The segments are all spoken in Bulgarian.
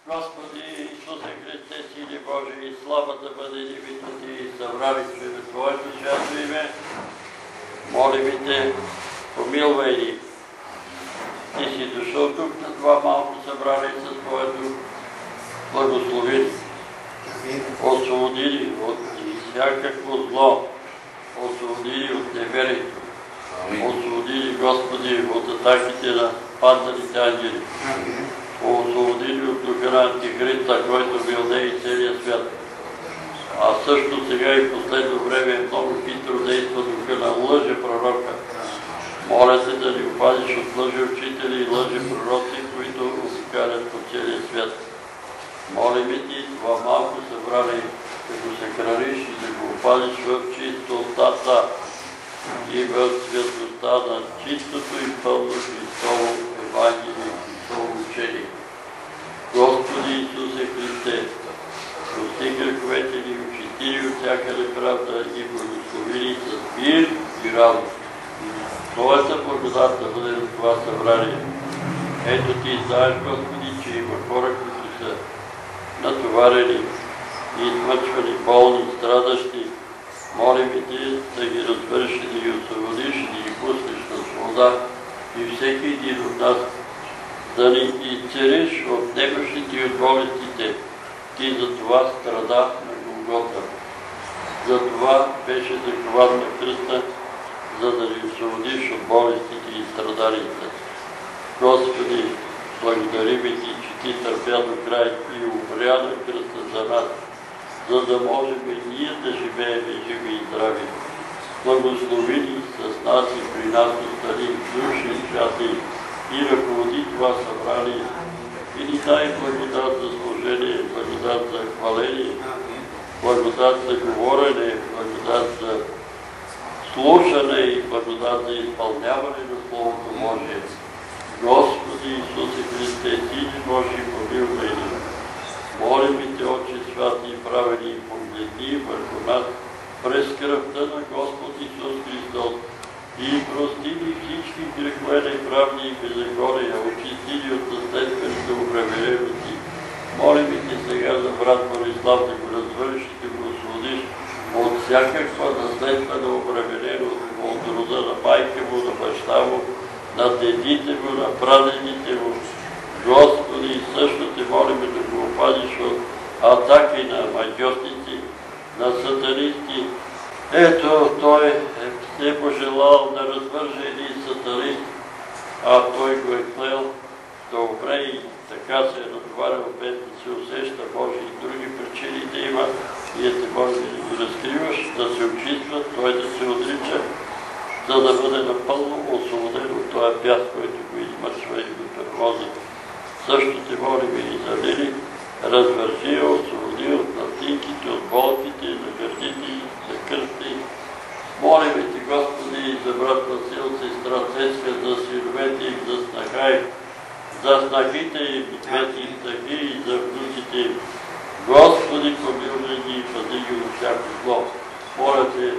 Господи Исусе Христе, Сине Божий, слава да бъде името Ти, събрали чрез Твоето свято име. Молим Те, помилвай ни. Ти си дошъл тук на това малко събрание с Твоя дух. Благослови ни. Освободи ни от всякакво зло. Освободи ни от неверието. Освободи ни, Господи, от атаките на падналите ангели. Освободи ни от духа на Антихриста, който вилнее целия свят. А също сега и в последно време много хитро действа духа на лъже пророка. Моля се да ни опазиш от лъже учители и лъже пророци, които обикалят по целия свят. Молим Ти това малко събрание, да го съхраниш и да го опазиш в чистотата и в светлостта на чистото и пълно Христово Евангелие, Христово учение. Господи Исусе Христе, прости греховете ни, очисти ни от всяка неправда и благослови ни с мир и радост. Твоята благодат да бъде на това събрание. Ето Ти знаеш, Господи, че има хора, които са натоварени, измъчвани, болни, страдащи. Молим Ти да ги разбереш и да ги освободиш и да ги пуснеш на свобода и всеки един от нас да ни изцелиш от немощите и от болестите. Ти за това страда на Голгота. За това беше закован на кръста, за да ни освободиш от болестите и страданията. Господи, благодарим Ти, че Ти търпя до край и умря на кръста за нас, за да можем и ние да живеем живи и здрави. Благослови ни с нас и при нас остани души и святи и ръководи това събрание и ни дай благодат за служение, благодат за хваление, благодат за говорене, благодат за слушане и благодат за изпълняване на Словото Божие. Господи Исусе Христе, Сине Божий, помилвай ни. Молим Те, Отче святи и праведни, погледни върху нас през кръвта на Господ Исус Христос и прости ни всички грехове неправни и беззакония, очисти ни от наследствените обременености. Молим Те сега за брат Борислав да го развършиш и да го освободиш от всякаква наследствена обремененост, от рода на майка му, на баща му, на дедите му, на прадедите му. Господи, също Те молим да го опазиш от атаки на магьосници, на сатанисти. Ето, той е пожелал да развърже един сатанист, а той го е клел добре и така се е натоварил, без да се усеща, може и други причини да има. Ние Те молим да го разкриваш, да се очиства, той да се отрича, за да бъде напълно освободен от този пяс, който го измършва и го превози. Също Те молим и за Лили, развържи я, освободи от насилките, от болките, за гърдите, за кръста. Молим Те, Господи, за брат Васил, сестра Цецка, за синовете им, за снаха им, за снахите им, двете им тъги и за внуците им. Господи, помилвай ги и пази ги от всяко зло. Моля Те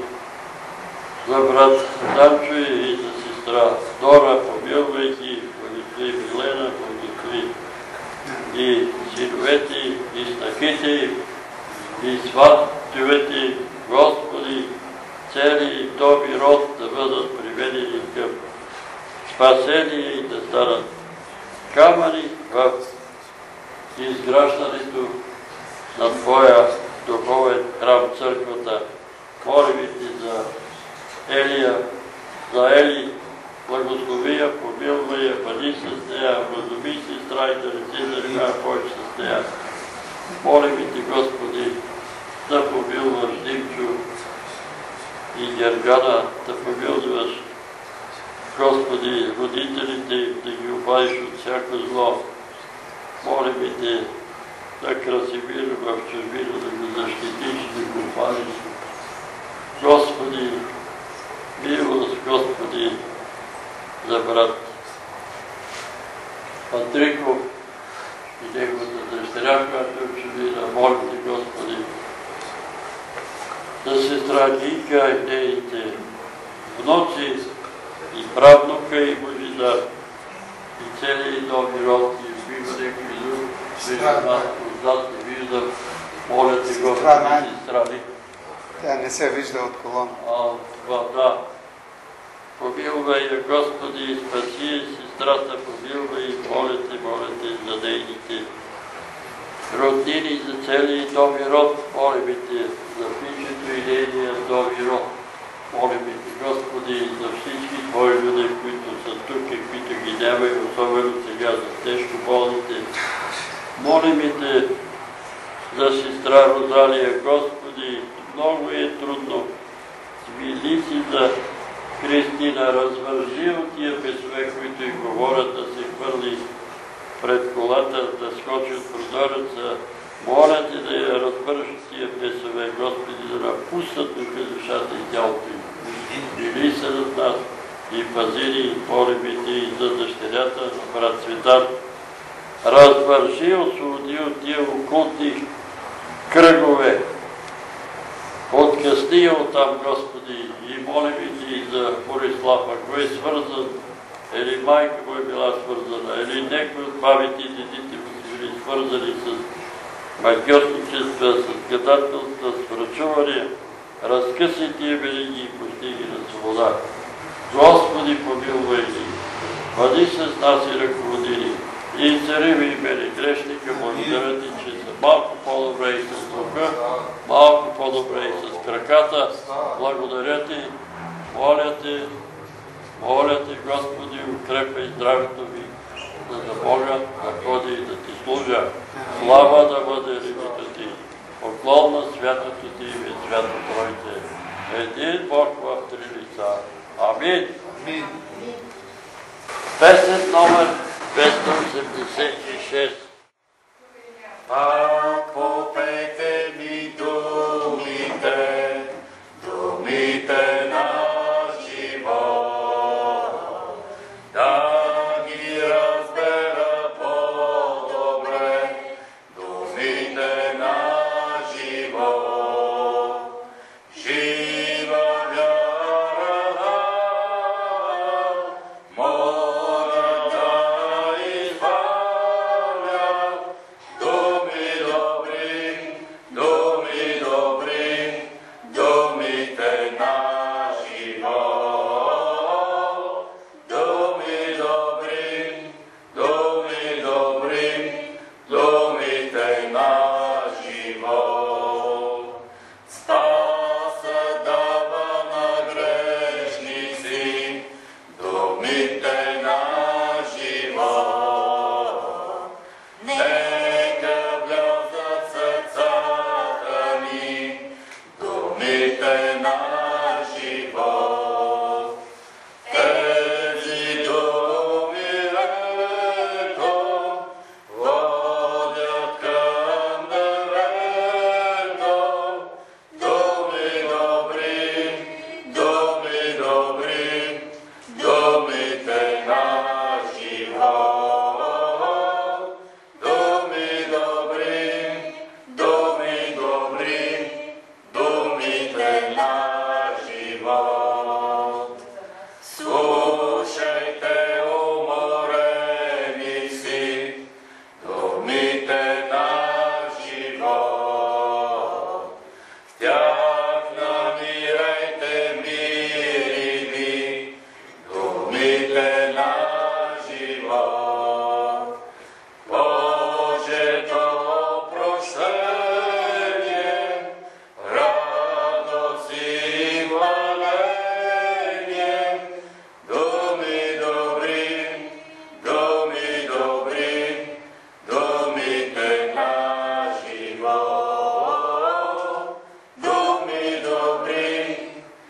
за брат Данчо и за сестра Дора, помилвай ги, благослови Милена, благослови и синовете им, и снахите им, и сватовете им. Господи, цели дом и род да бъдат приведени към спасение и да станат камъни в изграждането на Твоя духовен храм, църквата. Молим Те за Елия, за Ели, благослови я, помилвай я, бъди с нея, вразуми сестра и да не се занимава повече с нея. Молим Те, Господи, да помилваш Димчо и Гергана, да помилваш, Господи, родителите, да ги опазиш от всяко зло. Молим Те за Красимир в чужбина, да го защитиш, да го опазиш. Господи, милост, Господи, за брат Патриков и неговата дъщеря, която е в чужбина. Молим Те, Господи, за сестра Гинка и нейните внуци и правнука и Божидар и целият дом и род и любима Некои друг. Виждам отзад, не виждам. Моля ти, Господи, сестра ми. Тя не се вижда от колона. Това да. Помилвай я, Господи, и спаси сестрата, помилвай и моля те за нейните роднини, за целия дом и род. Молим те за пичето и нейния дом и род. Молим те, Господи, за всички Твои люди, които са тук и които ги няма, и особено сега за тежко болните. Молим те за сестра Розалия, Господи, много е трудно. Смили си за Христина, развържи от тия бесове, които й говорят, да се хвърли пред колата, да скочи от прозореца. Моля те да я развържи тия бесове, Господи, да напуснат духа, душата и тялото им. Били се над нас и пази ни, молим те и за дъщерята на брат Цветан. Развържи, освободи от тия окултни кръгове. Откъсни я оттам, Господи, и молим ти за Борислав, ако е свързан, или майка му е била свързана, или някой от бабите и дедите му са били свързани с магиотничества, с гадателства, с врачуване, разкъси тия вериги и постиги на свобода. Господи, помилвай ни, бъди с нас и ръководи ни, и цари ми имени грешника, благодаря ти, че са малко по-добре и с духа, малко по-добре и с краката. Благодаря ти, моля те, Господи, укрепвай здравето ми, за да мога да ходя и да ти служа. Слава да бъде името ти, поклон на святото ти име, свято Тройце, един Бог в три лица. Амин. Песен номер 586. Пак попейте ми думите, думите на живот, да ги разбера по-добре, думите на живот. Жива вяра дава, моля да избавя, думи добри, думите на живот. Думи добри, думите на живот. Спаса дава на грешници, думите на живот. Нека влязат сърцата ни, думите на живот. Тези думи леко водят към небето. Думи добри, думите на живот. Думи добри, думите на живот. Слушайте, уморени си, думите на живот. В тях намирайте мир и думите на живот. Божието прощение, радост и хваление, думи добри, думите на живот. Думи добри,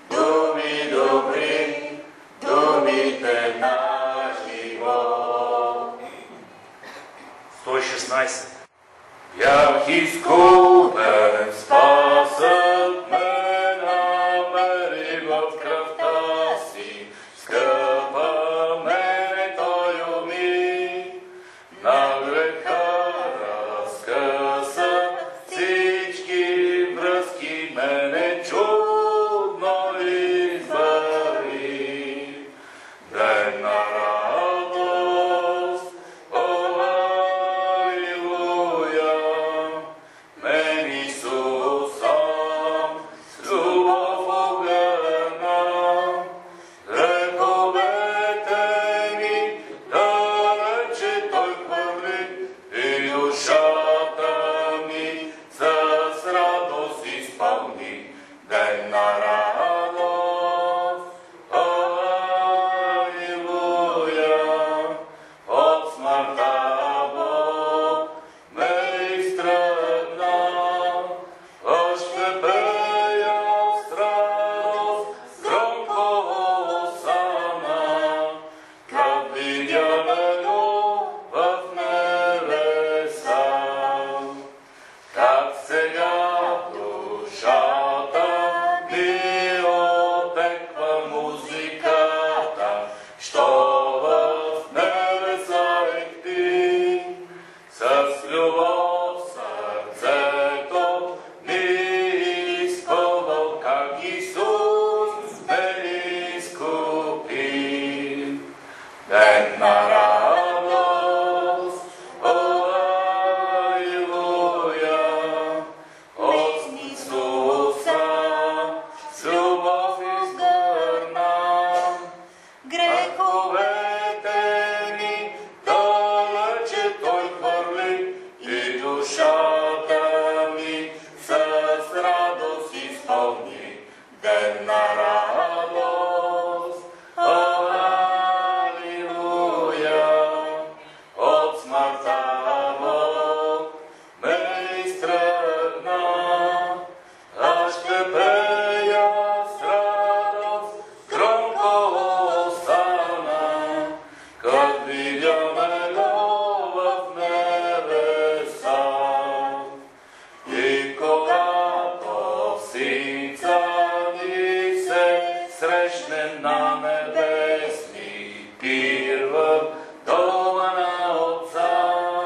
думите на живот. 116. Бях изгубен, спасът ме намери в кръвта си, скъпа мене той уми, на греха разкъса всички връзки, мене чудно избави. Ден на радост, о, алилуя, любов в сърцето ми изпълва, как Исус ме изкупи. Ден на радост, о, алилуя, от Исуса с любов изгърна. Греховете ми далече Той хвърли и душата ми с радост изпълни. Ден на радост, алилуя, от смъртта Бог ме изтръгна. Аз ще пея с радост, громко остана, как видя Него в небеса. И когато синца ни се срещнем на небесни пир в дома на Отца,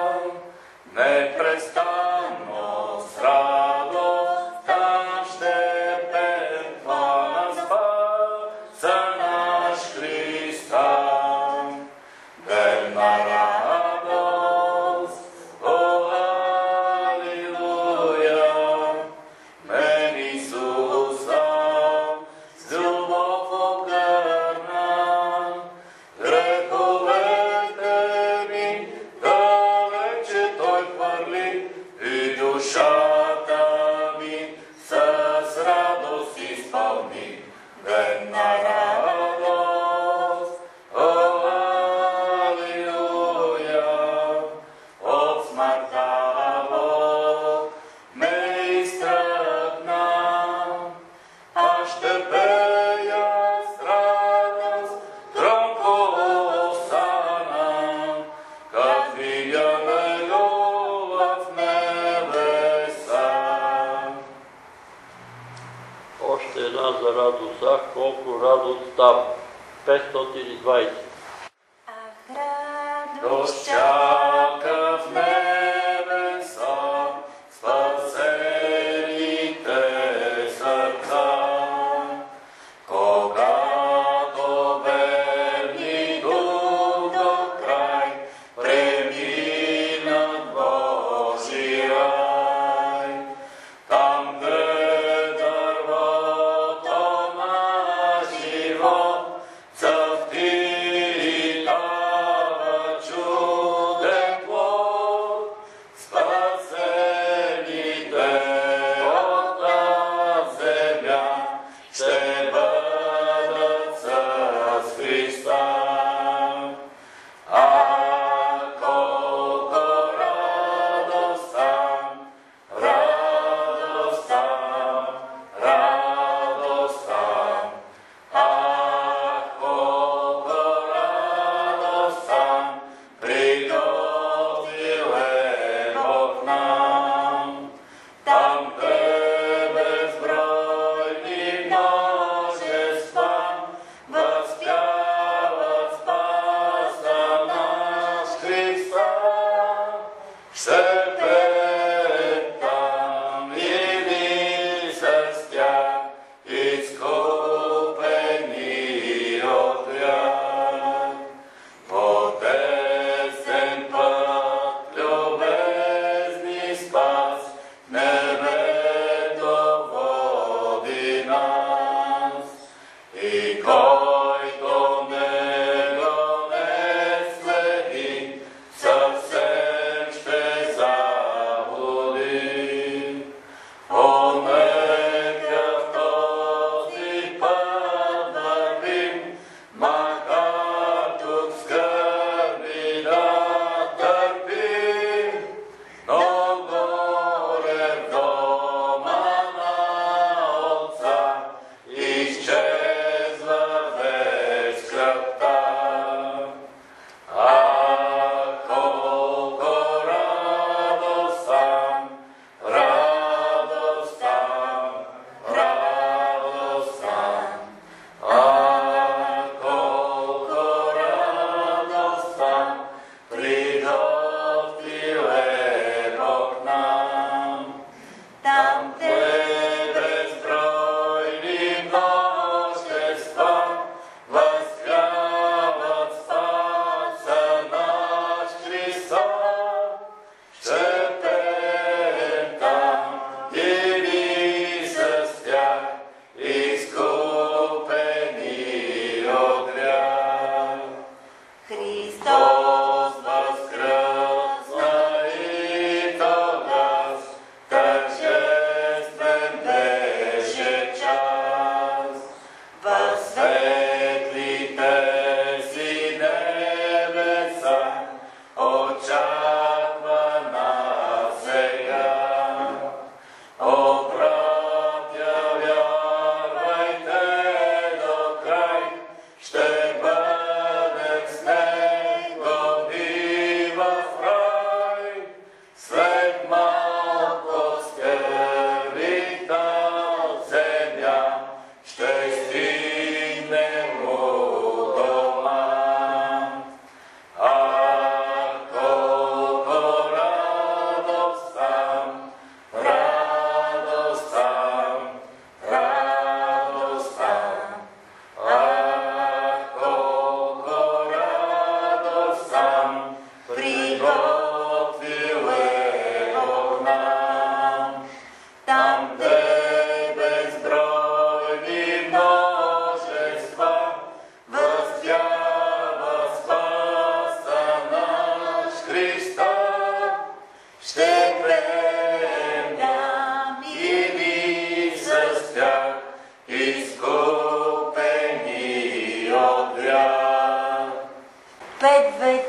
непрестанно с радост там ще пеем плана спаса наш Христа. Ден на радост, о, алилуя, мен Исуса с любов огърна. Греховете ми далече Той хвърли и душата ми с радост изпълни. Ден на радост, о, алилуя, от смъртта Бог ме изтръгна. Аз ще пея с радост, громко остана, как видя Него в небеса. Още една за радост, ах, колко радост става. 520. Ах, радост Радост чака в небеса спасените сърца, когато верни до край преминат Божи рай. Там, де дървото на живот цъфти и дава чуден плод, спасените от тази земя ще бъдат с Христа. А колко радост там, радост там, радост там. Ах, колко радост там приготвил е Бог нам. Там, де безбройни множества възпяват спаса наш Христа, ще пеем там и ние с тях, изкупени от грях. По тесен път любезни спас, небето води нас. И който Него не следи, съвсем ще загине.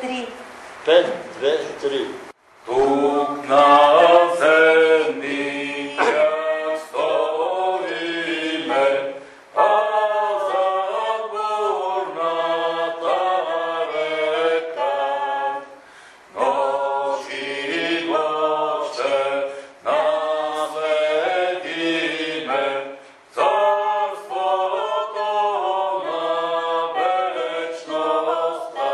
3. 5, 2, 3. Тук на земни тях стоиме, а зад бурната река нощи госте наследиме, царството на вечността.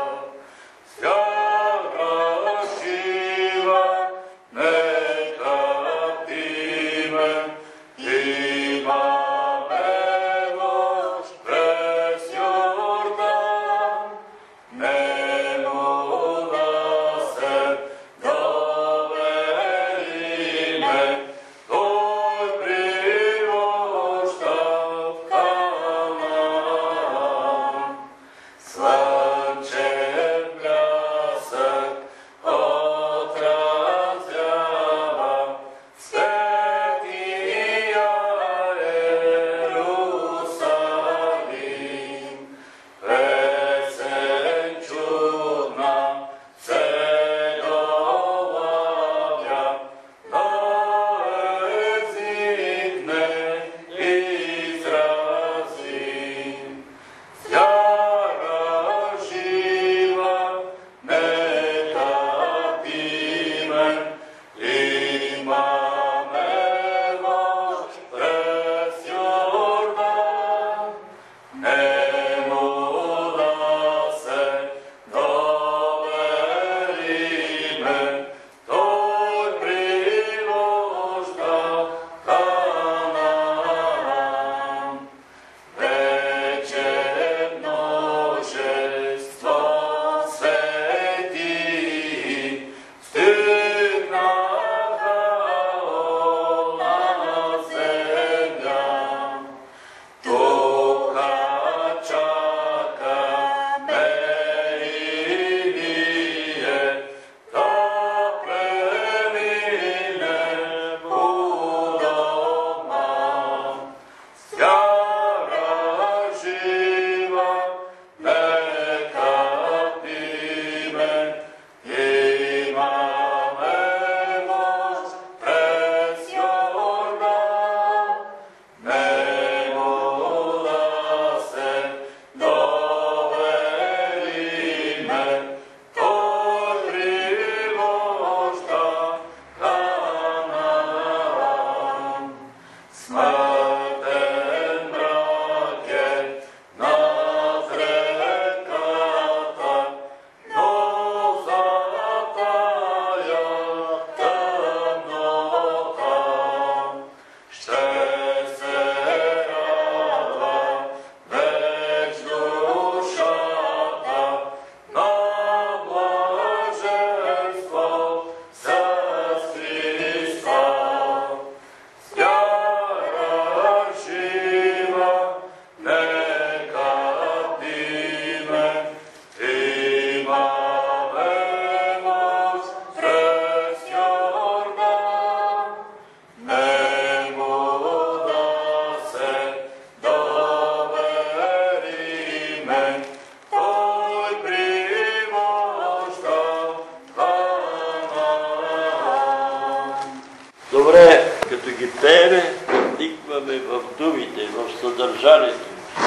Добре, като ги пееме, вникваме в думите, в съдържанието.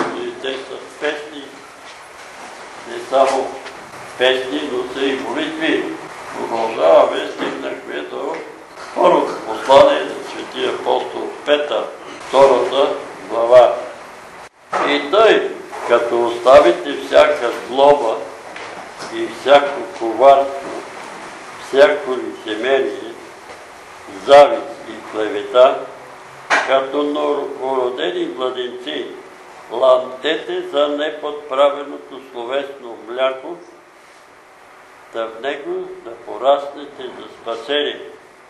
Те са песни, не само песни, но са и молитви. Продължаваме, стигнахме до първото послание на светия апостол Петър, 2 глава. И тъй, като оставите всяка злоба и всяко коварство, всяко лицемерие, завист и клевета, като новородени младенци, ламтете за неподправеното словесно мляко, да в него да пораснете за спасение.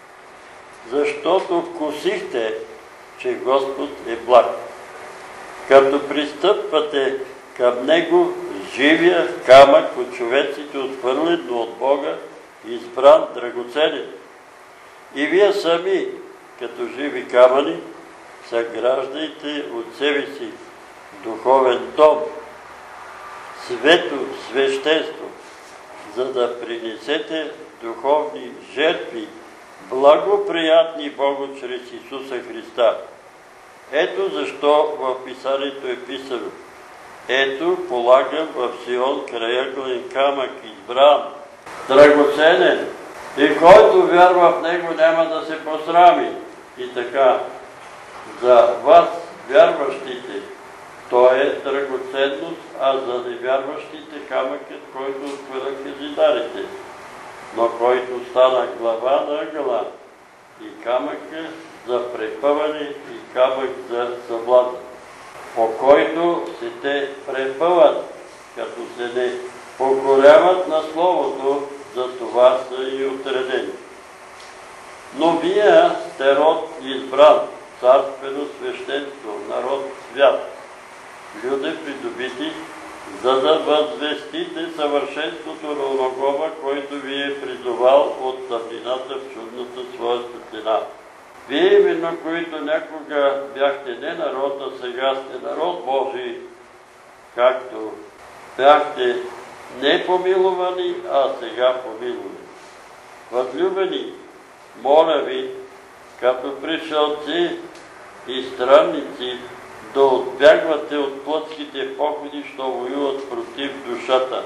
Защото вкусихте, че Господ е благ. Като пристъпвате към него, живия камък от човеците отхвърлен, но от Бога, избран, драгоценен. И вие сами, като живи камъни, съграждайте от себе си духовен дом, свето свещенство, за да принесете духовни жертви, благоприятни Богу чрез Исуса Христа. Ето защо в Писанието е писано: ето полагам в Сион крайъгълен камък, избран, драгоценен, и който вярва в него няма да се посрами. И така, за вас, вярващите, то е драгоценност, а за невярващите камъкът, който отхвърляха зидарите, но който стана глава на ъгъла, и камъка за препъване, и камък за съблазън, по който се те препъват, като се не покоряват на Словото, за това са и отредени. Но вие сте род избран, царствено свещенство, народ свят, люде придобити, за да възвестите съвършенството на оногова, който ви е призовал от тъмнината в чудната своя светлина. Вие именно, които някога бяхте не народ, а сега сте народ Божий, както бяхте не помилувани, а сега помилувани. Възлюбени, моля ви, като пришълци и странници, да отбягвате от плътските походи, що воюват против душата.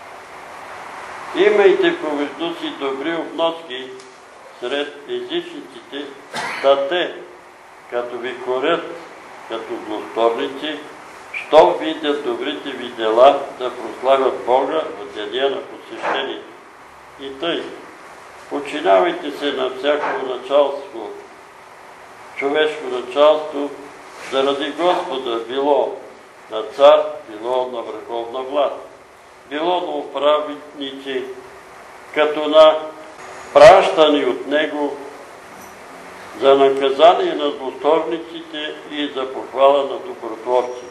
Имайте помежду си добри обноски сред езичниците, да те, като ви корят като злосторници, що видят добрите ви дела, да прославят Бога в деня на посещението. И тъй, подчинявайте се на всяко началство, човешко началство, заради Господа, било на цар, било на върховна власт, било на управници, като на пращани от Него за наказание на злосторниците и за похвала на добротворци.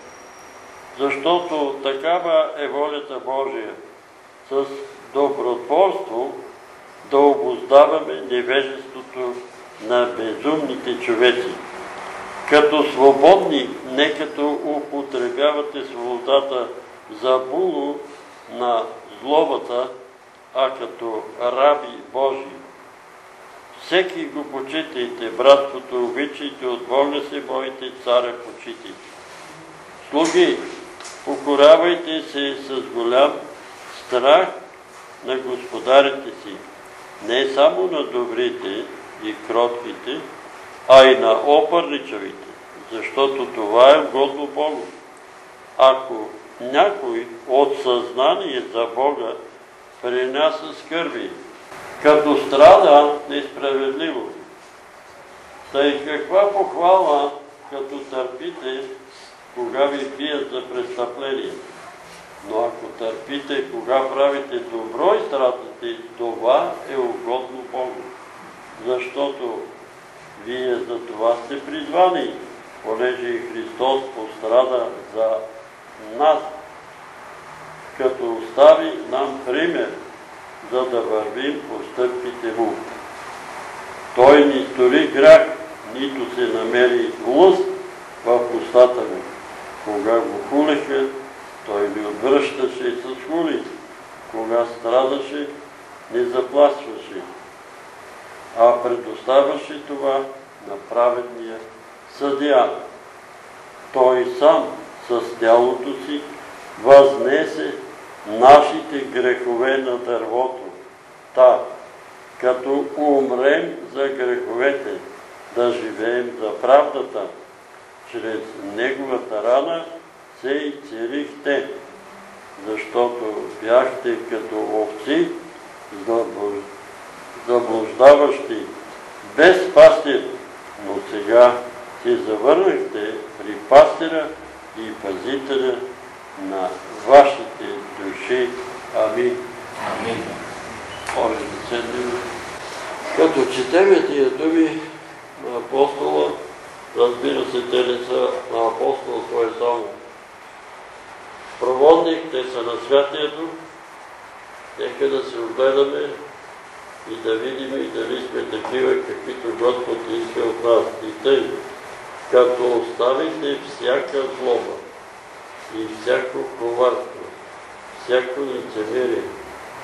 Защото такава е волята Божия, с добротворство да обуздаваме невежеството на безумните човеци. Като свободни, не като употребявате свободата за було на злобата, а като раби Божии. Всеки го почитайте, братството обичайте, от Бога се бойте, царя почитайте. Слуги, покорявайте се с голям страх на господарите си, не само на добрите и кротките, а и на опърничавите, защото това е угодно Богу. Ако някой от съзнание за Бога принася скърби, като страда несправедливо, тъй каква похвала, като търпите, кога ви бият за престъпление. Но ако търпите, кога правите добро и страдате, това е угодно Богу. Защото вие за това сте призвани, понеже и Христос пострада за нас, като остави нам пример, за да вървим по стъпките Му. Той ни стори грях, нито се намери лъст в устата Му. Кога го хулеха, той ни отвръщаше с хули. Кога страдаше, не заплашваше, а предоставяше това на праведния съдия. Той сам с тялото си възнесе нашите грехове на дървото. Като умрем за греховете, да живеем за правдата, чрез неговата рана се и целихте, защото бяхте като овци, заблуждаващи, без пастир, но сега се завърнахте при пастира и пазителя на вашите души. Амин. Амин. Може да седнем. Като четеме тия думи на апостола, разбира се, те не са на апостола, той е само проводник, те са на Святия Дух. Нека да се огледаме и да видим и дали сме такива, каквито Господ иска от нас. И тъй, като оставите всяка злоба и всяко коварство, всяко лицемерие,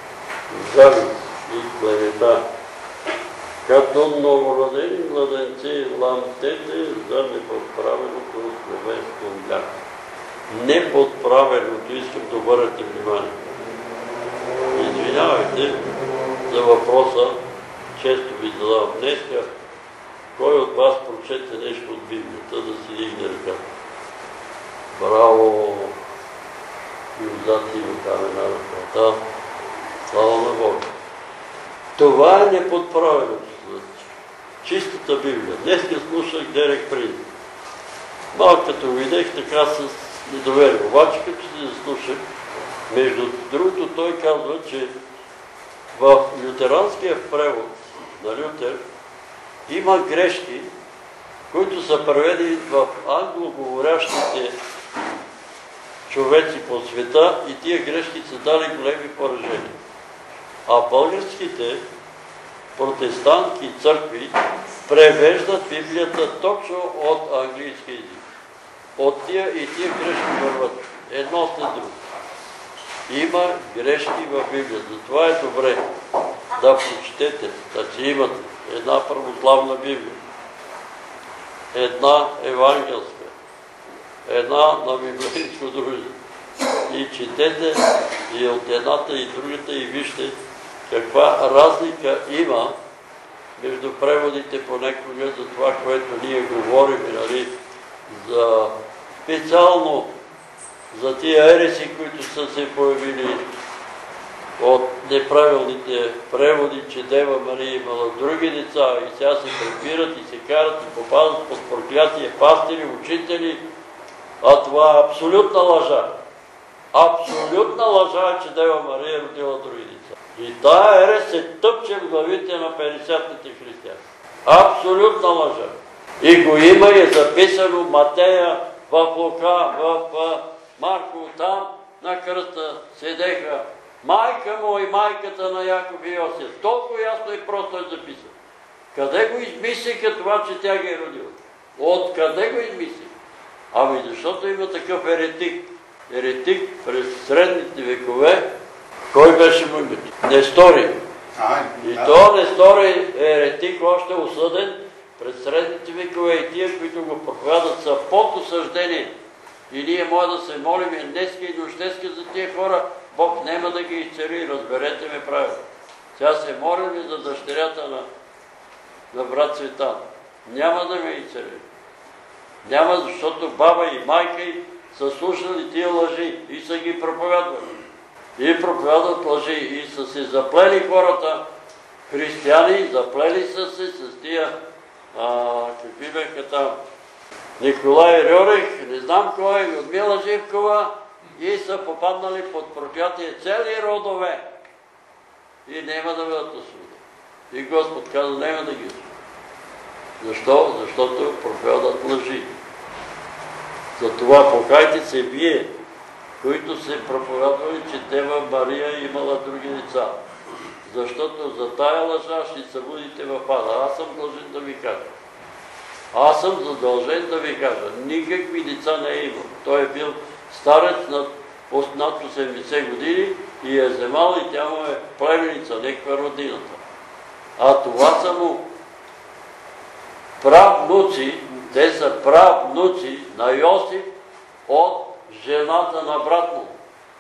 завист и клевета. Като новородени младенци ламтете за неподправеното словенство мляко. Неподправеното, искам да обърнете внимание. Извинявайте за въпроса, често ви задавам днеска, кой от вас прочете нещо от Библията, да си дигне ръката? Браво! И отзад има камена ръката. Слава на Бога! Това е неподправеното. Чистата Библия. Днеска слушах Дерек Принц. Малко като видех, така с недоверие. Обаче, като се заслушах, между другото, той казва, че в лютеранския превод на Лютер има грешки, които са преведени в англоговорящите човеци по света и тия грешки са дали големи поражения. А българските протестантски църкви превеждат Библията точно от английски език. От тия и тия грешки върват едно след друго. Има грешки в Библията. Затова е добре да прочетете, да си имате една православна Библия, една евангелска, една на библейско дружество. И четете и от едната и другата и вижте каква разлика има между преводите понякога за това, което ние говорим, нали, за специално за тия ереси, които са се появили от неправилните преводи, че Дева Мария имала други деца и сега се препират и се карат и попадат под проклятие пастири, учители, а това е абсолютна лъжа. Абсолютна лъжа е, че Дева Мария родила други деца. И тая ерес се тъпче в главите на 50-те християни. Абсолютна лъжа. И го има и е записано Матея, в Лука, в Марко, там на кръста седеха майка му и майката на Яков и Йосиф. Толкова ясно и просто е записано. Къде го измислиха това, че тя ги е родила? Откъде го измислиха? Ами защото има такъв еретик. Еретик през средните векове. Кой беше му името? Нестори. И то Нестори е еретик, още осъден през средните векове и тия, които го проповядат, са под осъждение. И ние може да се молим и днеска и нощеска за тия хора. Бог няма да ги изцели, разберете ме правилно. Сега се молим и за дъщерята на брат Цветан. Няма да ме изцели. Няма, защото баба и майка й са слушали тия лъжи и са ги проповядвали. И проповядват лъжи и са се заплели хората, християни, заплели са се с тия, какви бяха там, Николай Рьорих, не знам кой, Людмила Живкова и са попаднали под проклятие цели родове. И няма да бъдат осъдени. И Господ каза, няма да ги осъди. Защо? Защото проповядват лъжи. Затова покайте се вие, които се проповядвали, че Дева Мария имала други деца. Защото за тая лъжа ще се будите в ада. Аз съм длъжен да ви кажа. Аз съм задължен да ви кажа. Никакви деца не е имал. Той е бил старец над 80 години и е вземал и тя му е племеница, неква родината. А това са му правнуци, те са правнуци на Йосиф от жената на брат му.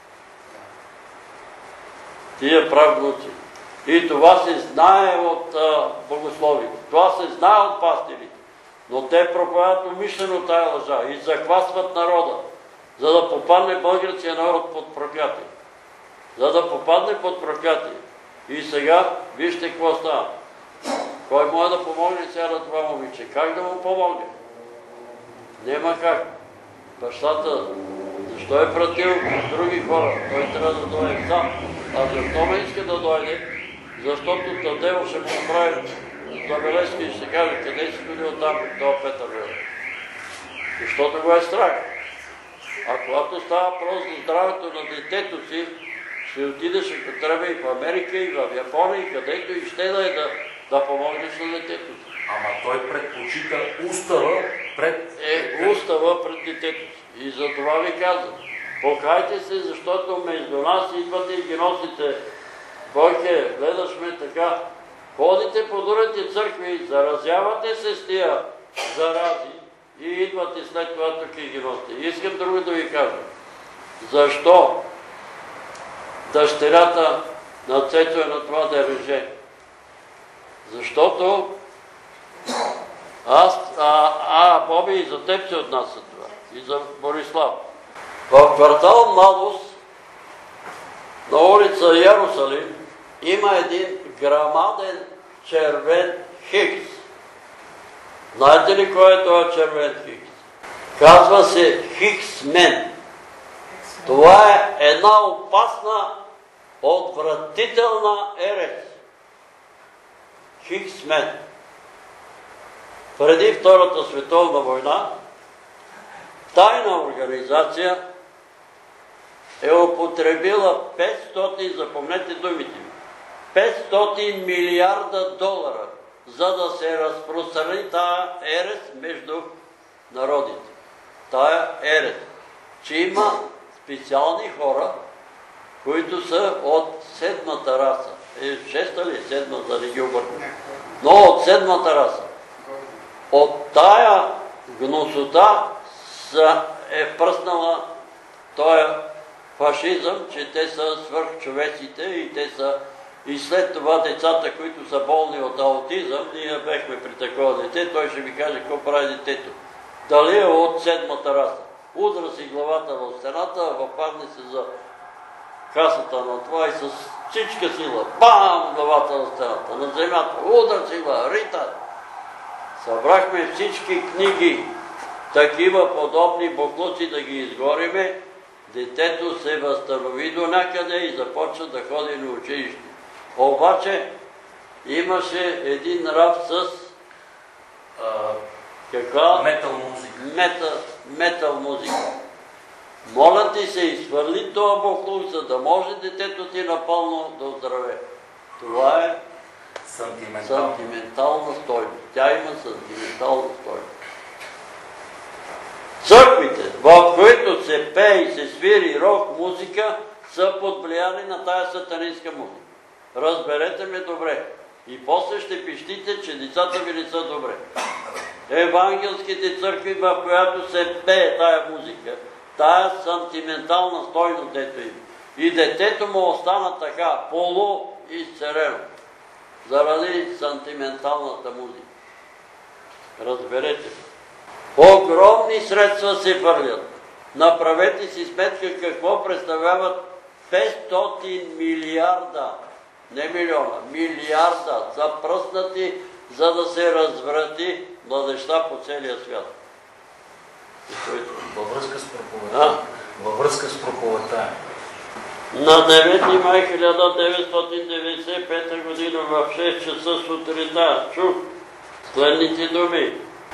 Тия правнуци. И това се знае от богословите. Това се знае от пастирите. Но те проповядват умишлено тая лъжа и захвасват народа, за да попадне българския народ под проклятие. За да попадне под проклятие. И сега, вижте какво става. Кой може да помогне сега на това момиче? Как да му помогне? Нема как. Бащата, защо е пратил други хора? Той трябва да дойде сам. А защо ме иска да дойде? Защото Тадео ще му направи забележки и ще каже, къде си ходил там, до Петър Велев. Защото го е страх. А когато става въпрос за здравето на детето си, ще отидеш, ако трябва и в Америка, и в Япония, и където и ще да е да помогнеш на детето си. Ама той предпочита устава пред... устава пред детето си. И за това ви казвам. Покайте се, защото между нас идвате и ги носите Бойке, гледаш ме така, ходите по другите църкви, заразявате се с тия зарази и идвате след това тук и ги носите. Искам друго да ви кажа. Защо дъщерята на Цецо е на това ДРЖ? Защото Боби, и за теб се отнася това. И за Борислав. В квартал Младост, на улица Ярусалим, има един грамаден червен хикс. Знаете ли кой е този червен хикс? Казва се Хиксмен. Това е една опасна, отвратителна ерес. Хиксмен. Преди Втората световна война, тайна организация е употребила 500, запомнете думите ми, 500 милиарда долара, за да се разпространи тая ерес между народите. Тая ерес. Че има специални хора, които са от седмата раса. Шеста ли? Седмата, да ги объркам. Но от седмата раса. От тая гносота е пръснала този фашизъм, че те са свръхчовеците и те са и след това децата, които са болни от аутизъм, ние бехме при такова дете, той ще ви каже какво прави детето. Дали е от седмата раса. Удра си главата в стената, въпадне се за касата на това и с всичка сила, бам, главата в стената, на земята, удра си глава, рита. Събрахме всички книги, такива подобни боклуци да ги изгориме, детето се възстанови до някъде и започна да ходи на училище. Обаче имаше един нрав с каква? Метал музика. Моля ти се, изхвърли този боклук, за да може детето ти напълно да оздравее. Това е сантиментална стойност. Тя има сантиментална стойност. Църквите, в които се пее и се свири рок музика, са под влияние на тая сатанинска музика. Разберете ме добре. И после ще пищите, че децата ви не са добре. Евангелските църкви, в която се пее тая музика, тая сантиментална стойност дето има. И детето му остана така, полуизцерено, заради сантименталната музика. Разберете. Огромни средства се вървят. Направете си сметка какво представляват 500 милиарда, не милиона, милиарда запръснати, за да се разврати младежта по целия свят. Във връзка с проповедта. На 9 май 1995 година в 6 часа сутринта чух следните думи.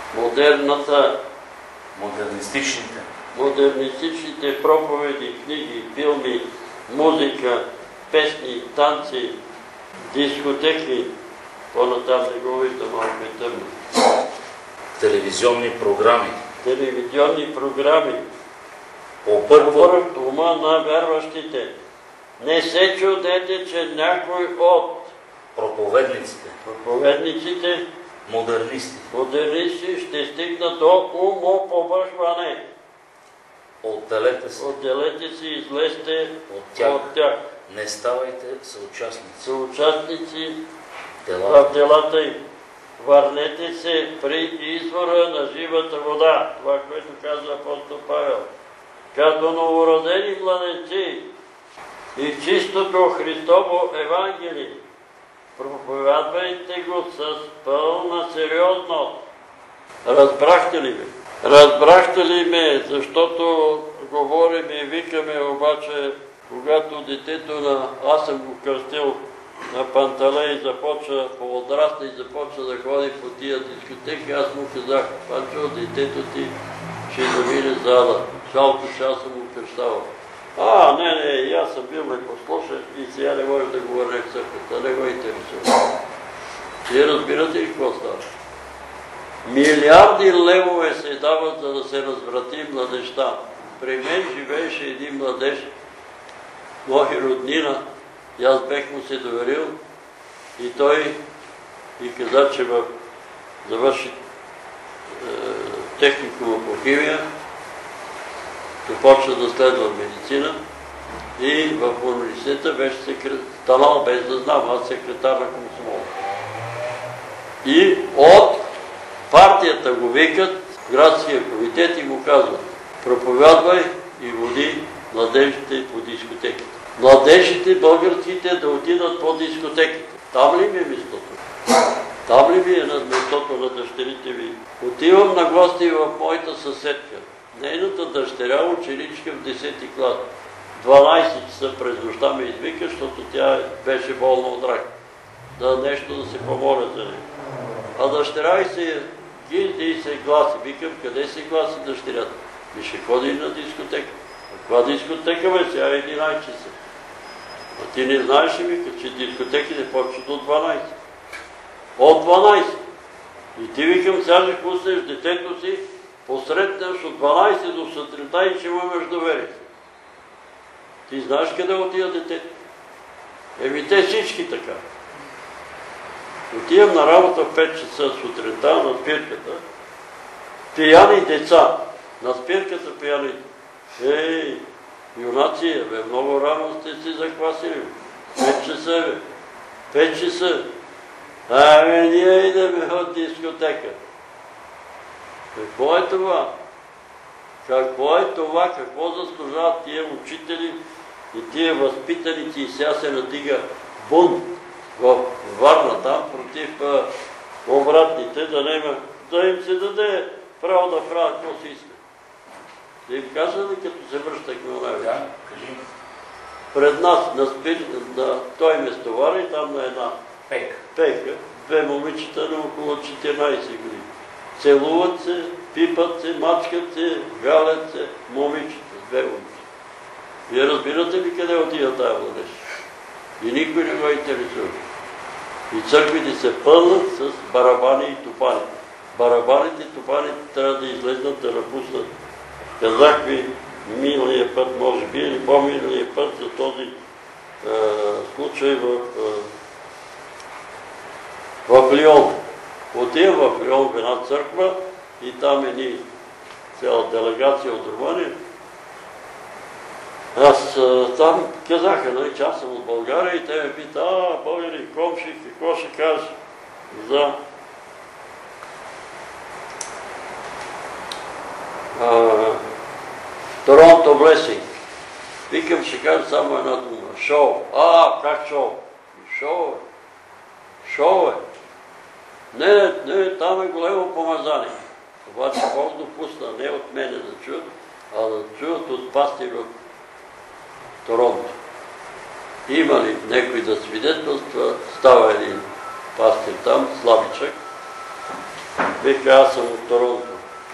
Модернистичните проповеди, книги, филми, музика, песни, танци, дискотеки, по-натам не го виждам, малко е тъмно. Телевизионни програми. Объркват ума на вярващите. Не се чудете, че някой от проповедниците, модернисти ще стигнат до умопомръшване. Отделете се, излезте от тях. Не ставайте съучастници в делата им. Върнете се при извора на живата вода. Това, което казва апостол Павел. Като новородени младенци и чистото Христово Евангелие. Проповядвайте го с пълна сериозност. Разбрахте ли ме? Разбрахте ли ме, защото говорим и викаме, обаче, когато детето на... Аз съм го кръстил на Панталей, започва по-одрасна и започва да ходи по тия дискотеки, аз му казах: Панчо, детето ти ще замине зада. Цялото час съм го кръщавал. Не, и аз съм бил ме послушен и сега не може да го върне в църквата, не го интересува. Вие разбирате ли какво става? Милиарди левове се дават, за да се разврати младежта. При мен живееше един младеж, мой роднина, И аз бех му се доверил и той и каза, че завърши техникума по химия, започна да следва медицина и в университета беше станал, без да знам, аз секретар на комсомол. И от партията го викат в градския комитет и му казват: проповядвай и води младежите по дискотеките. Младежите българските да отидат по дискотеките. Там ли ми е местото? Там ли ми е местото на дъщерите ви? Отивам на гости в моята съседка. Нейната дъщеря ученичка в 10-ти клас. 12 часа през нощта ме извика, защото тя беше болна от рак. Да нещо да се помоля за нея. А дъщеря и се гилди и се гласи. Викам: къде се гласи дъщерята? И ще ходи на дискотека. Каква дискотека, бе? Сега е 11 часа. А ти не знаеш ли, вика, че дискотеките почват от 12. От 12. И ти, викам, сега ще пуснеш детето си, посреднеш от 12 до сутринта и ще му имаш доверие. Ти знаеш къде отива детето? Еми те всички така. Отивам на работа в 5 часа сутринта на спирката. Пияни деца. На спирката пияни. Ей, юнаци, бе, много рано сте си заквасили. 5 часа, бе. 5 часа. Ами ние идеме от дискотека. Какво е това? Какво е това? Какво заслужават тия учители и тия възпитаници? И сега се надига бунт в Варна там против обратните, да им се даде право да правят какво си иска. Да им кажа ли, като се връщахме на вече? Да, кажи. Пред нас, той ме стовари там на една пейка, две момичета на около 14 години. Целуват се, пипат се, мачкат се, галят се, момичета, две момичета. Вие разбирате ли къде отива тая младеж? И никой не го интересува. И църквите се пълнат с барабани и топани. Барабаните и топаните трябва да излезнат, да напуснат. Казах ви миналия път, може би, или по-миналия път за този случай в Лион. Отивам в Лион в една църква и там едни цяла делегация от Румъния. Аз там казаха, че аз съм от България и те ме пита: българи, комши, какво ще кажеш за Торонто Блесинг. Викам, ще кажа само една дума. Шоу. Как шоу? Шоу е. Шоу е. Не, там е големо помазание. Обаче Бог допусна не от мене да чуят, а да чуят от пастири от Торонто. Има ли някой да свидетелства? Става един пастир там, слабичък. Вика: аз съм от Торонто.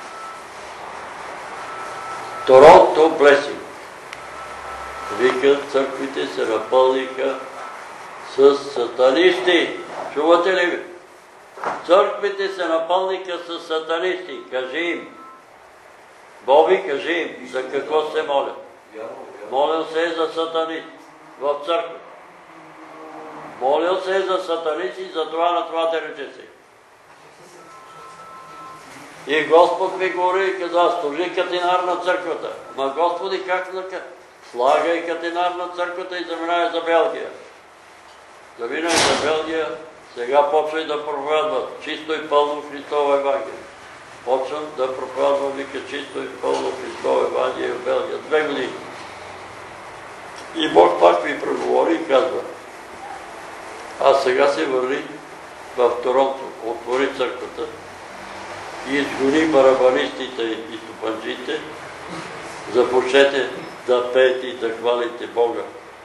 Торонто Блесинг. Вика, църквите се напълниха с сатанисти. Чувате ли ви? Църквите се напълниха с сатанисти. Кажи им. Боби, кажи им, за какво се моля? Молил се е за сатанист в църква. Молил се е за сатанист и за това на това да рече се. И Господ ми говори и каза: служи катинар на църквата. Ма Господи, как слагай катинар на църквата и заминай за Белгия. Заминай за Белгия, сега почвай да проповядват чисто и пълно Христово Евангелие. Почвам да проповядвам, вика, чисто и пълно Христово Евангелие в Белгия. 2 години. И Бог пак ми проговори и казва: а сега се върви в Торонто, отвори църквата и изгони барабанистите и тупанджите, започнете да пеете и да хвалите Бога.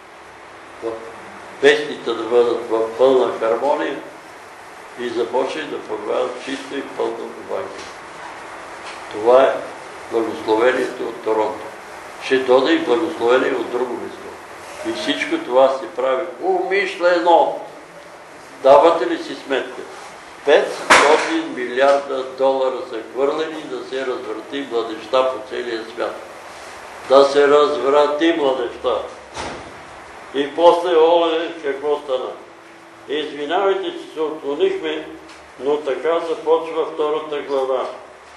Песните да бъдат в пълна хармония и започне да проповядват чисто и пълно Евангелие. Това е благословението от Торонто. Ще доде и благословение от друго место. И всичко това се прави умишлено. Давате ли си сметка? 500 милиарда долара са хвърлени да се разврати младежта по целия свят. Да се разврати младежта. И после, оле, какво стана? Извинявайте, че се отклонихме, но така започва втората глава.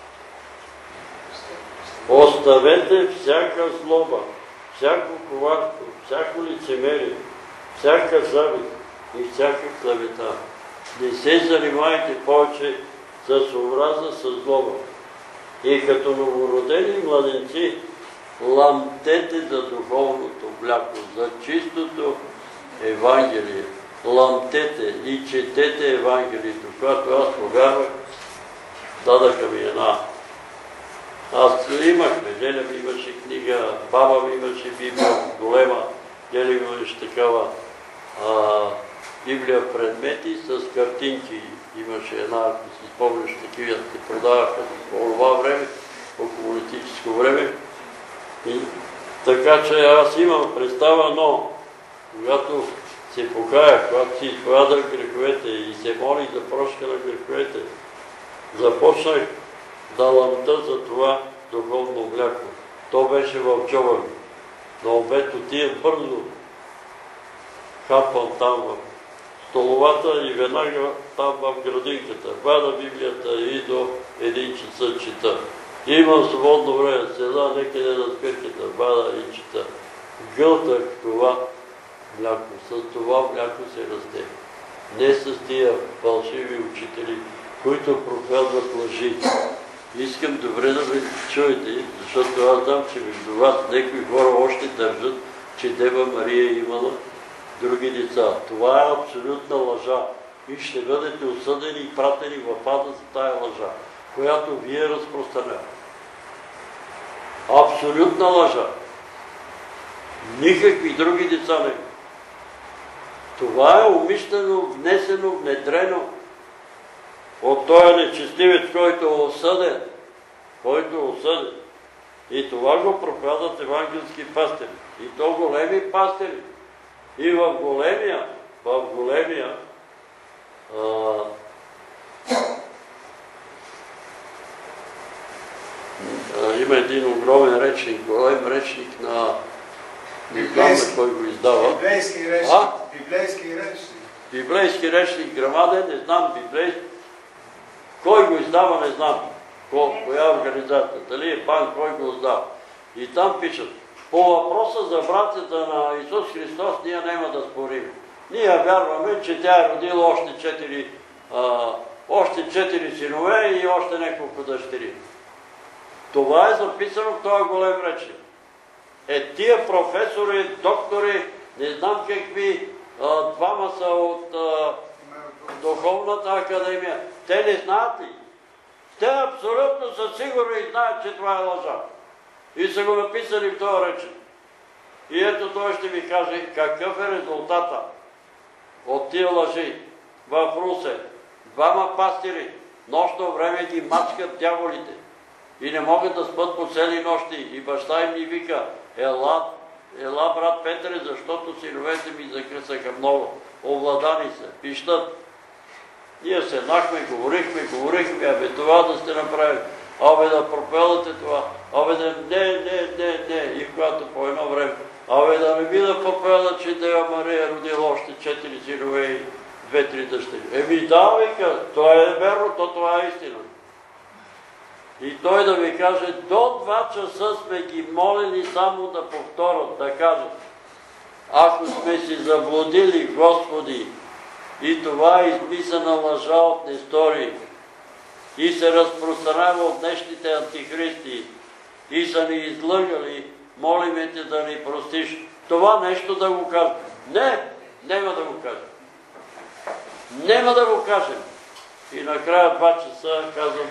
Оставете всяка злоба, всяко коварство, всяко лицемерие, всяка завист и всяка клевета. Не се занимайте повече с омраза, с злоба. И като новородени младенци, ламтете за духовното мляко, за чистото Евангелие. Ламтете и четете Евангелието. Когато аз повярвах, дадаха ми една. Аз имахме, Деля ми имаше книга, баба ми имаше Библия, голема, Деля ми имаше такава Библия предмети с картинки. Имаше една, ако си спомняш, такива се продаваха по това време, по комунистическо време. И, така че аз имам представа, но когато се покаях, когато си изповядах греховете и се молих за прошка на греховете, започнах да ламта за това духовно мляко. То беше в джоба ми. На обед отия бързо, хапвам там в столовата и веднага там в градинката. Вада Библията и до 1 часа чета. Имам свободно време, седа некъде на спирката, вада и чета. Гълтах това мляко. С това мляко се расте. Не с тия фалшиви учители, които проповядват лъжи. Искам добре да ме чуете, защото аз знам, че между вас някои хора още държат, че Дева Мария е имала други деца. Това е абсолютна лъжа и ще бъдете осъдени и пратени в ада за тая лъжа, която вие разпространявате. Абсолютна лъжа. Никакви други деца не. Това е умишлено, внесено, внедрено от този нечестивец, който е осъден. И това го проповядат евангелски пастири. И то големи пастири. И в големия има един огромен речник, голем речник на Библейски, кой го издава. Библейски речник. Библейски речник. Библейски речник, грамаден, не знам, библейски. Кой го издава, не знам. Коя организация, дали е банк, кой го издава. И там пишат, по въпроса за братята на Исус Христос ние няма да спорим. Ние вярваме, че тя е родила още 4 синове и още няколко дъщери. Това е записано в този голем речник. Тия професори, доктори, не знам какви, двама са от Духовната академия. Те не знаят ли? Те абсолютно са сигурни и знаят, че това е лъжа. И са го написали в този речник. И ето той ще ви каже какъв е резултата от тия лъжи в Русе. Двама пастири, нощно време ги мачкат дяволите и не могат да спят по цели нощи. И баща им ни вика, ела брат Петре, защото синовете ми закъсаха много. Овладани са, пищат. Ние седнахме, говорихме, това да сте направили, да пропелате това, не. И когато по едно време, да не би да пропела, че Дева Мария е родила още 4 синове и 2-3 дъщери. Да, вика, това е верно, това е истина. И той да ви каже, до 2 часа сме ги молили само да повторят, да кажат, ако сме си заблудили, Господи, и това е измислена лъжа от Нестори и се разпространява от днешните антихристи и са ни излъгали, молиме те да ни простиш. Това нещо да го кажем. Не, няма да го кажем. Няма да го кажем. И накрая 2 часа казвам,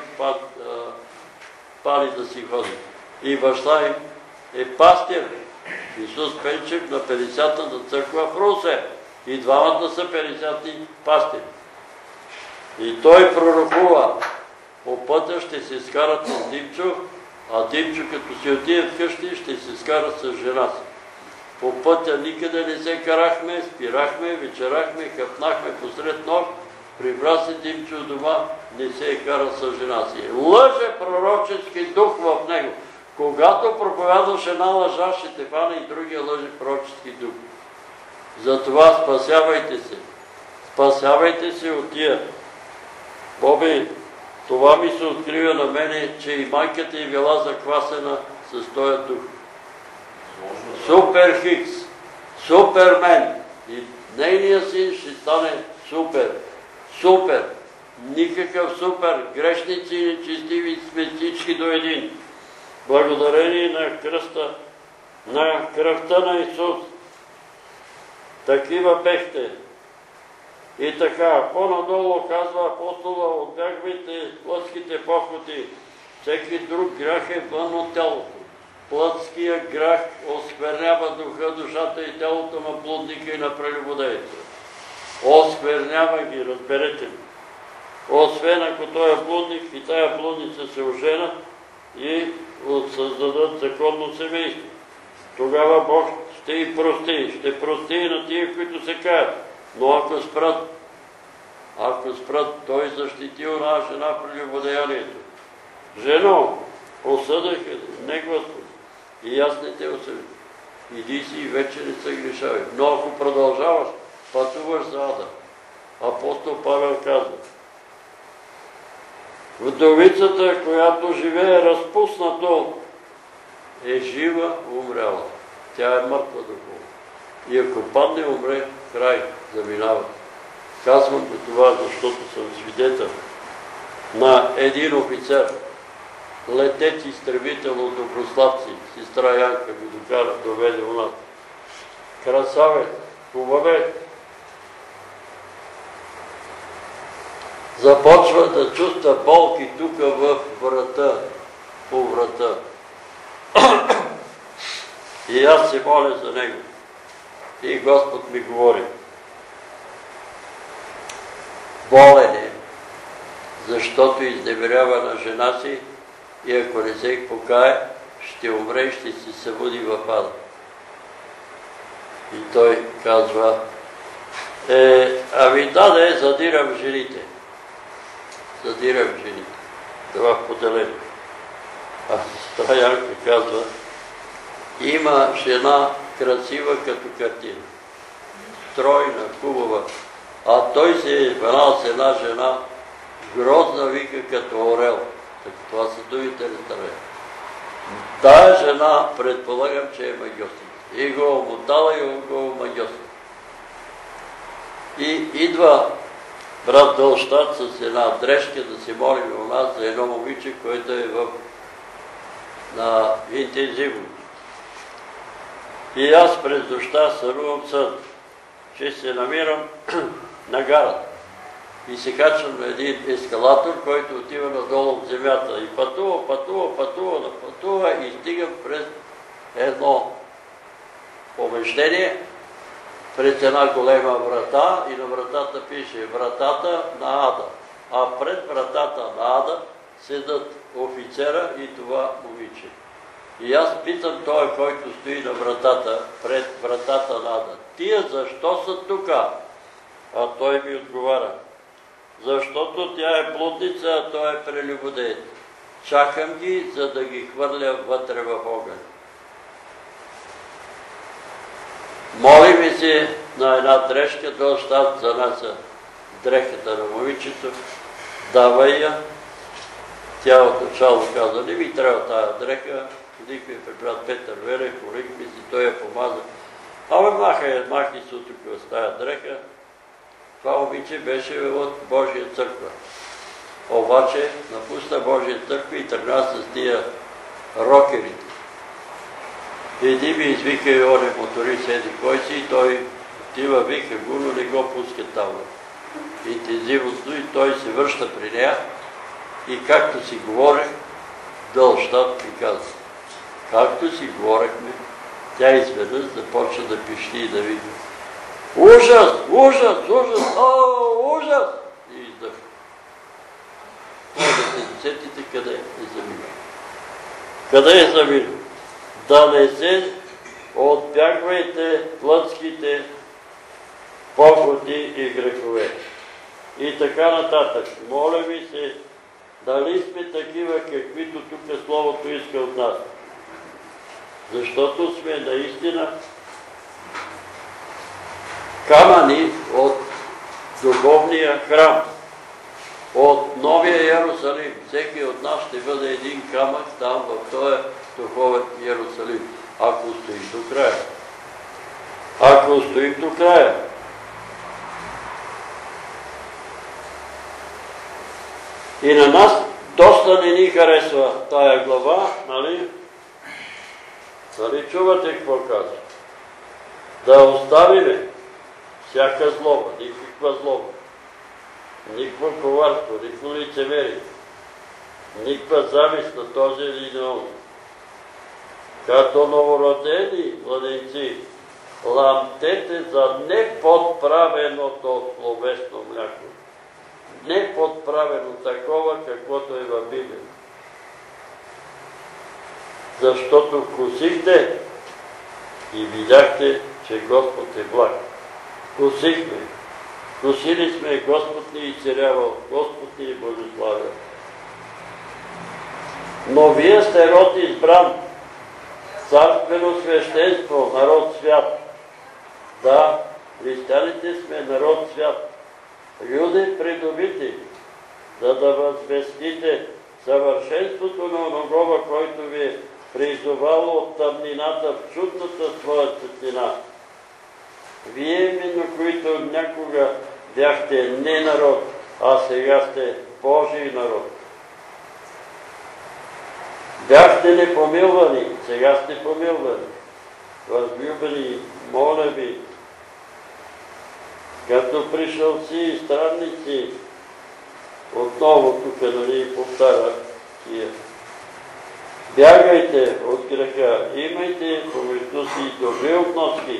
пали да си ходи. И баща им е пастир. Исус Пенчев на 50-та на църква в Русе. И двамата са 50-ти пастири. И той пророкува. По пътя ще се скарат с Димчо, а Димчо като си отиде вкъщи, ще се скара с жена си. По пътя никъде не се карахме, спирахме, вечерахме, хъпнахме посред нощ, прибра се Димчо дома, не се е кара с жена си. Лъже пророчески дух в него. Когато проповядваш една лъжа, ще те фане и другия лъже пророчески дух. Затова спасявайте се. Спасявайте се от тия. Боби, това ми се открива на мене, че и майката й била заквасена с този дух. Супер Хикс, Супермен. И нейният син ще стане супер. Супер. Никакъв супер. Грешници и нечестиви сме всички до един. Благодарение на кръста, на кръвта на Исус. Такива бехте. И така, по-надолу казва апостола, отбягвайте плътските похоти. Всеки друг грях е вън от тялото. Плътския грях осквернява духа, душата и тялото на блудника и на прелюбодееца. Осквернява ги, разберете ли. Освен ако той е блудник и тая блудница се ожена и създадат законно семейство. Тогава Бог ще и прости. Ще прости и на тия, които се каят. Но ако спрат, той защити она жена при любодеянието. Жено, осъдах не Господ. И аз не те осъдих. Иди си и вече не се грешавай. Но ако продължаваш, пътуваш за ада. Апостол Павел казва, вдовицата, която живее разпуснато, е жива, умряла. Тя е мъртва духовно. И ако падне, умре, край, заминава. Казвам това, защото съм свидетел на един офицер, летец изтребител от Доброславци, сестра Янка ми докара, доведе у нас. Красавец, хубавец. Започва да чувства болки тук в врата, по врата. И аз се моля за него. И Господ ми говори. Болен е, защото изневерява на жена си и ако не се покае, ще умре и ще се събуди в ада. И той казва, ами да, задирам жените. Задирам жените. Това в поделение. А сестра Янка казва, има жена красива като картина. Стройна, хубава. А той се е върнал с една жена, грозна вика като орел. Това са думите на старе. Тая жена, предполагам, че е магиосна. И го омотала и го магиосна. И идва брат Дълщат с една дрежка да се молим у нас за едно момиче, което е на интензивно. И аз през нощта сънувам сън, че се намирам на гарата. И се качвам на един ескалатор, който отива надолу в земята. И пътува и стигам през едно помещение, пред една голема врата и на вратата пише вратата на ада. А пред вратата на ада седат офицера и това момиче. И аз питам той, който стои на вратата, пред вратата на ада. Тия защо са тука? А той ми отговаря. Защото тя е блудница, а той е прелюбодеец. Чакам ги, за да ги хвърля вътре в огън. Молим се на една дрежка, Дълщат занася дрехата на момичето, дава я. Тя отначало каза, не ми трябва тая дреха, ходихме при брат Петър Велев, молихме си, той я помаза. Абе махай се от тук с тая дреха. Това момиче беше от Божия църква. Обаче напусна Божия църква и тръгна с тия рокерите. Един ми извика и оне моторист еди кой си и той отива, вика го, но не го пуска там. Интензивно и той се връща при нея и както си говорех, Дълщат ми каза. Както си говорехме, тя изведнъж започва да пищи и да вика. Ужас, ужас, ужас, ужас! И издъхва. Това да се сетите къде е заминал. Къде е заминал? Да не се отбягвайте плътските похоти и грехове. И така нататък. Моля ви се, дали сме такива, каквито тук Словото иска от нас. Защото сме наистина камъни от духовния храм, от Новия Иерусалим. Всеки от нас ще бъде един камък там в този духовен Иерусалим, ако стоим до края. Ако стоим до края. И на нас доста не ни харесва тая глава, нали? Нали чувате какво казва? Да оставиме всяка злоба, никаква злоба, никакво коварство, никакво лицемерие, никаква завист на този или на онзи. Като новородени младенци, ламтете за неподправеното словесно мляко. Неподправено такова, каквото е в Библията. Защото вкусихте и видяхте, че Господ е благ. Вкусихме. Вкусили сме, Господ ни изцелявал, Господ ни е благославял. Но вие сте род избран, царствено свещенство, народ свят. Да, християните сме народ свят. Люди придобити, за да възвестите съвършенството на оногова, който ви е призовало от тъмнината в чудната своя светлина. Вие именно, които някога бяхте не народ, а сега сте Божий народ. Бяхте непомилвани, сега сте помилвани. Възлюбени, моля ви, като пришълци и странници, отново тук нали повтаря тия. Бягайте от греха, имайте помежду си добри относки.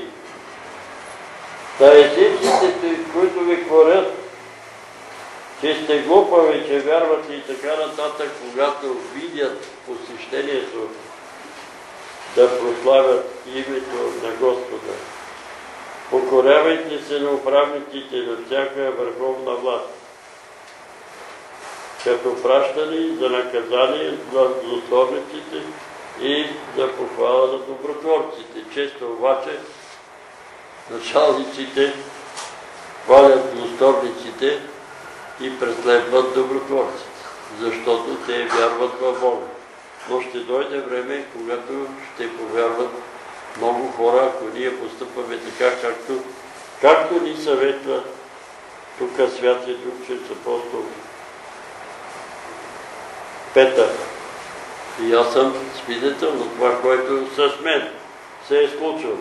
Та езиците, които ви хвалят, че сте глупави, че вярвате и така нататък, когато видят посещението, да прославят името на Господа. Покорявайте се на управниците на всяка върховна власт, като пращани за наказание за злосторниците и за похвала на добротворците. Често обаче началниците хвалят злосторниците и преследват добротворците, защото те вярват в Бога. Но ще дойде време, когато ще повярват много хора, ако ние постъпваме така, както ни съветва тук Святия Дух чрез апостол Петър. И аз съм свидетел на това, което с мен се е случило.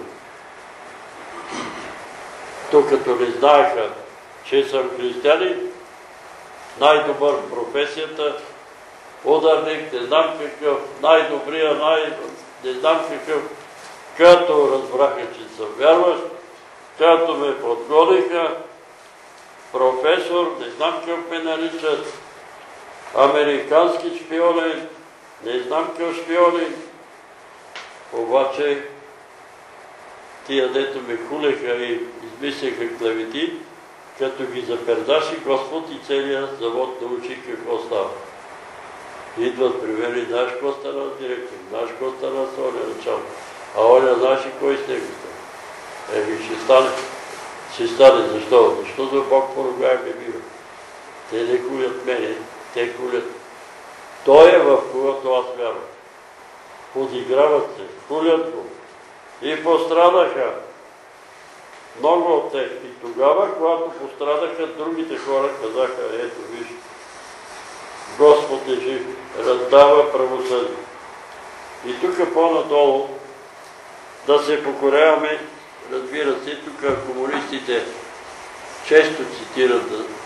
Тук като не знаеха, че съм християнин, най-добър в професията, ударник, не знам какъв, най-добрия, не знам какъв, като разбраха, че съм вярващ, като ме подгониха, професор, не знам какъв ме наричат, американски шпионин, не знам какъв шпионин, обаче тия, дето ме хулеха и измисляха клевети, като ги запердаши Господ и целият завод научи какво става. Идват при мен и знаеш какво стана директор, знаеш какво стана с оня начало. А оня знаеш и кой с него става. Ще стане. Ще стане. Защо? Защото Бог поругае ме бива. Те не хулят мене, те хулят. Той е в когото аз вярвам. Подиграват се, хулят го. И пострадаха. Много от тях. И тогава, когато пострадаха, другите хора казаха, ето виж, Господ е жив, раздава правосъдие. И тук по-надолу да се покоряваме, разбира се, тук комунистите често цитират,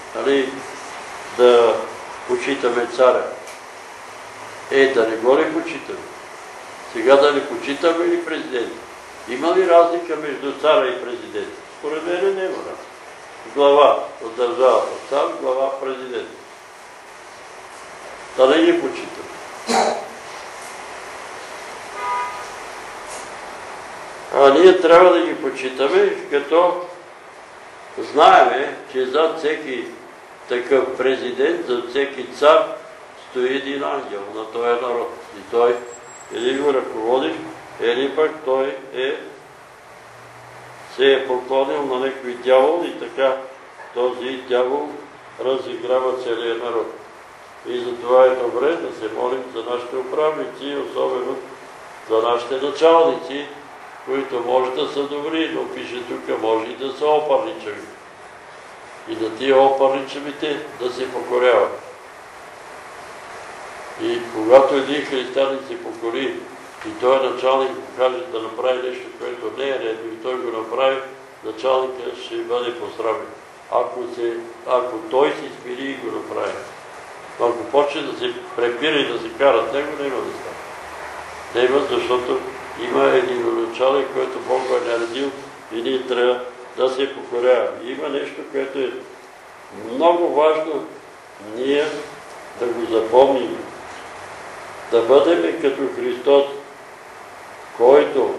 да почитаме царя. Да не го ли почитаме? Сега да не почитаме ли президента? Има ли разлика между цара и президента? Според мен няма разлика. Глава от държавата цар, глава президент. Да не ги почитаме. А ние трябва да ги почитаме, като знаеме, че зад всеки такъв президент, зад всеки цар стои един ангел на този народ. И той или го ръководи, или пък той е се е поклонил на някой дявол и така този дявол разиграва целия народ. И затова е добре да се молим за нашите управници, особено за нашите началници, които може да са добри, но пише тук, може и да са опарничави. И да тия опарничавите да се покоряват. И когато един християнин се покори и той началник му каже да направи нещо, което не е редно и той го направи, началника ще бъде посрамен. Ако той се смири и го направи. Но ако почне да се препира и да се кара с него, няма да стане. Няма, защото има един началник, който Бог го е наредил и ние трябва да се покоряваме. Има нещо, което е много важно ние да го запомним. Да бъдем като Христос, който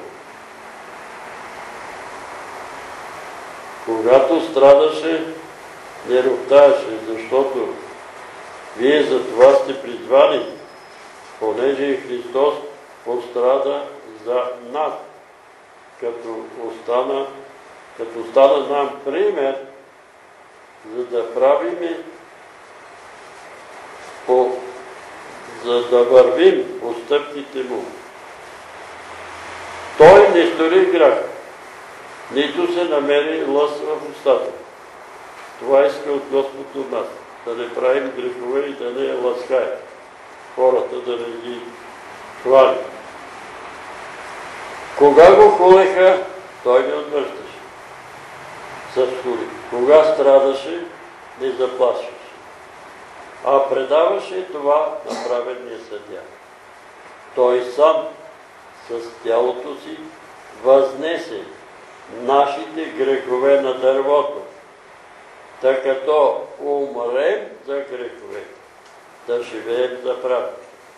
когато страдаше, не роптаеше, защото вие за това сте призвани, понеже Христос пострада за нас, като стана нам пример, за да правиме за да вървим по стъпките му. Той не стори грях, нито се намери лъст в устата. Това иска от Господ от нас. Да не правим грехове и да не ласкаем хората, да не ги хвали. Кога го хулеха, той не отвръщаше с хули. Кога страдаше, не заплашваше. А предаваше това на праведния съдия. Той сам с тялото си възнесе нашите грехове на дървото, тъй като умрем за грехове, да живеем за правда.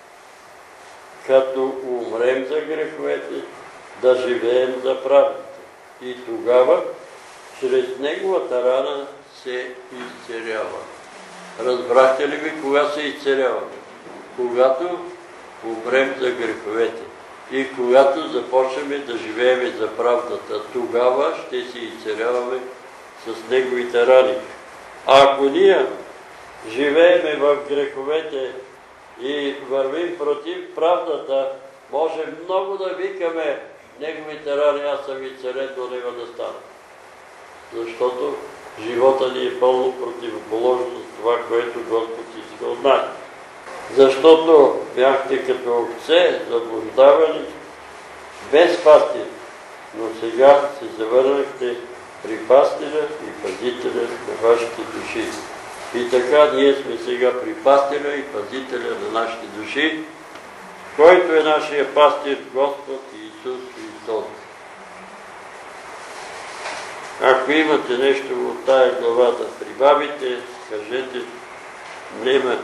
Като умрем за греховете, да живеем за правдата. И тогава, чрез неговата рана се изцерява. Разбрахте ли ви кога се изцеряваме? Когато умрем за греховете и когато започнем да живеем за правдата, тогава ще се изцеряваме с неговите рани. А ако ние живееме в греховете и вървим против правдата, може много да викаме неговите рани, аз съм изцелен, но няма да стане. Защото живота ни е пълно противоположно с това, което Господ иска от нас. Защото бяхте като овце заблуждавани без пастир, но сега се завърнахте при пастира и пазителя на вашите души. И така ние сме сега при пастира и пазителя на нашите души, който е нашия пастир Господ Исус Христос. Ако имате нещо от тая глава да прибавите, кажете, нема.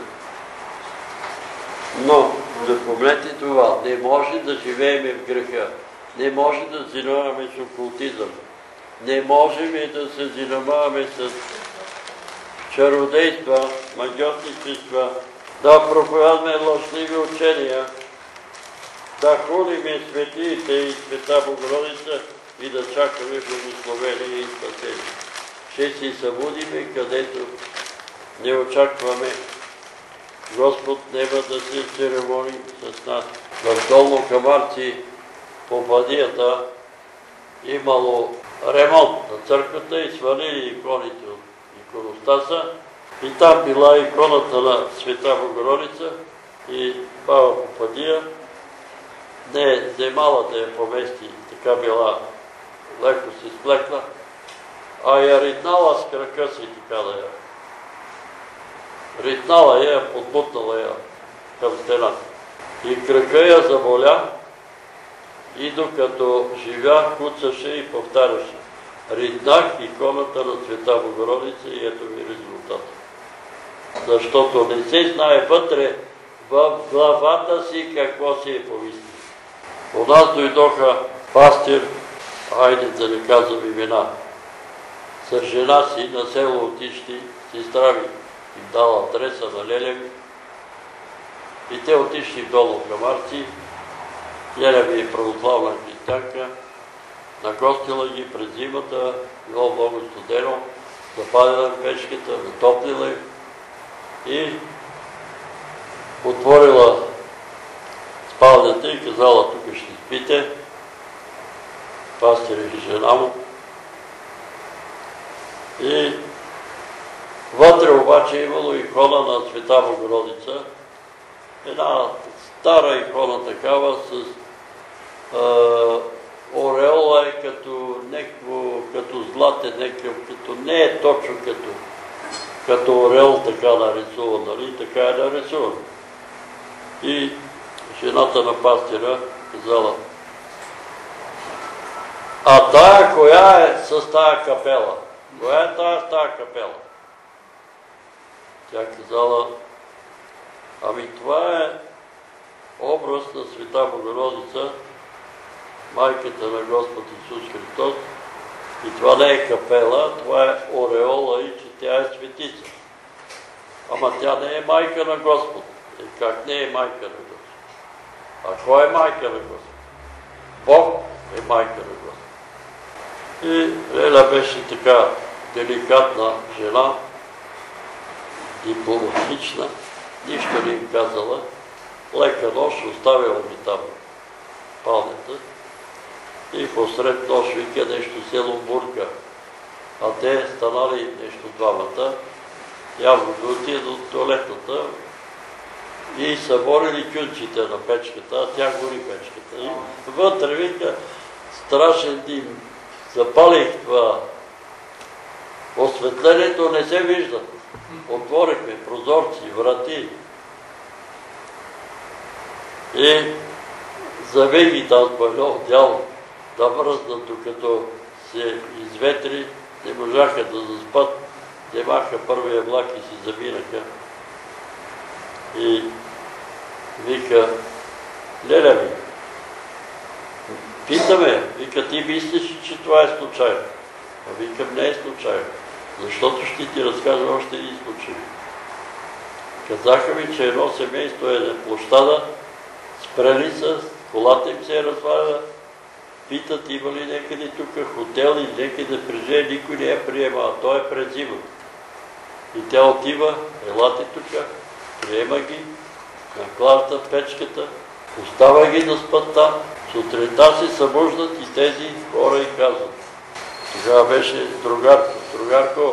Но запомнете това, не може да живеем в греха, не може да занимаваме с окултизъм, не можем да се занимаваме с чародейства, магиотничества, да проповядваме лъжливи учения, да хулиме светиите и света Богородица и да чакаме благословение и спасение. Ще си събудиме, където не очакваме. Господ няма да се церемони с нас. В Долно Камарци по Бадията имало ремонт на църквата и свалили иконите от иконостаса. И там била иконата на Света Богородица и баба Попадия не е вземала да я помести, така била леко се сплекла, а я ритнала с крака си, така да я. Ритнала я, подбутнала я към стената. И крака я заболя и докато живя, куцаше и повтаряше. Ритнах иконата на Света Богородица и ето ми резултата. Защото не се знае вътре в главата си какво си е помисли. У нас дойдоха пастир, айде да не казвам имена, с жена си на село отишли, сестра ми им дала адреса на Леля ми и те отишли в Долно Камарци. Леля ми е православна християнка нагостила ги през зимата, било много студено, запалила печката, натоплила и отворила спалнята и казала, тук ще спите, пастир и жена му. И вътре обаче имало икона на Света Богородица, една стара икона такава с ореола е като златен, като не е точно като ореол така нарисуван, нали? Така е нарисуван. И жената на пастира казала, а тая коя е с тая капела? Коя е тая с тая капела? Тя казала, ами това е образ на Света Богородица, майката на Господ Исус Христос. И това не е капела, това е ореола и че тя е светица. Ама тя не е майка на Господ. Как не е майка на Господ? А кой е майка на Господ? Бог е майка на Господ. И Леля беше така деликатна жена, дипломатична, нищо не им казала. Лека нощ оставила ми там палнята и посред нощ вика нещо село бурка. А те станали нещо двамата, явно да отидат от туалетната и съборили кюнчите на печката, а тя гори печката. И вътре вика страшен дим. Запалих това. Осветлението не се вижда. Отворихме прозорци, врати. И завеги там пълно дяло да мръзнат, докато се изветри, не можаха да заспат, вземаха първия влак и си заминаха. И вика, Леля ми, питаме, вика, ти мислиш, че това е случайно? А викам, не е случайно, защото ще ти разкажа още един случай. Казаха ми, че едно семейство е на площада, спрели са, колата им се е разваляла, питат има ли някъде тук хотел и някъде прежие, никой не я приема, а той е през зимата. И тя отива, елате тук, приема ги, накларта печката, остава ги да спят там, сутринта се събуждат и тези хора и казват. Тогава беше другарко. Другарко,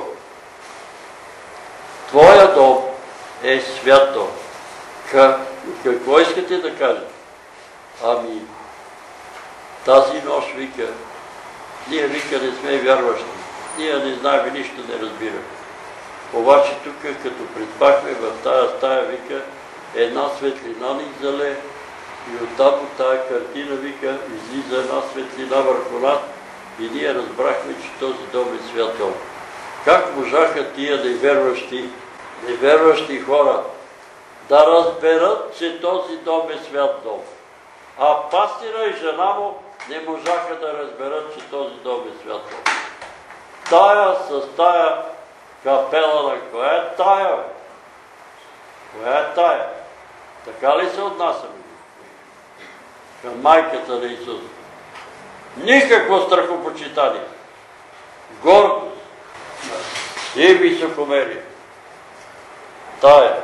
твоя дом е свят дом. Какво искате да кажете? Ами, тази нощ вика, ние вика не сме вярващи, ние не знаем нищо, не разбираме. Обаче тук, като предпахме в тая стая, вика, една светлина ни зале и оттам от тая картина, вика, излиза една светлина върху нас и ние разбрахме, че този дом е свят дом. Как можаха тия неверващи хора да разберат, че този дом е свят дом? А пастира и жена му не можаха да разберат, че този дом е свят дом. Тая с тая капела на коя е тая? Коя е тая? Така ли се отнасяме към майката на Исус? Никакво страхопочитание, гордост и високомерие. Тая.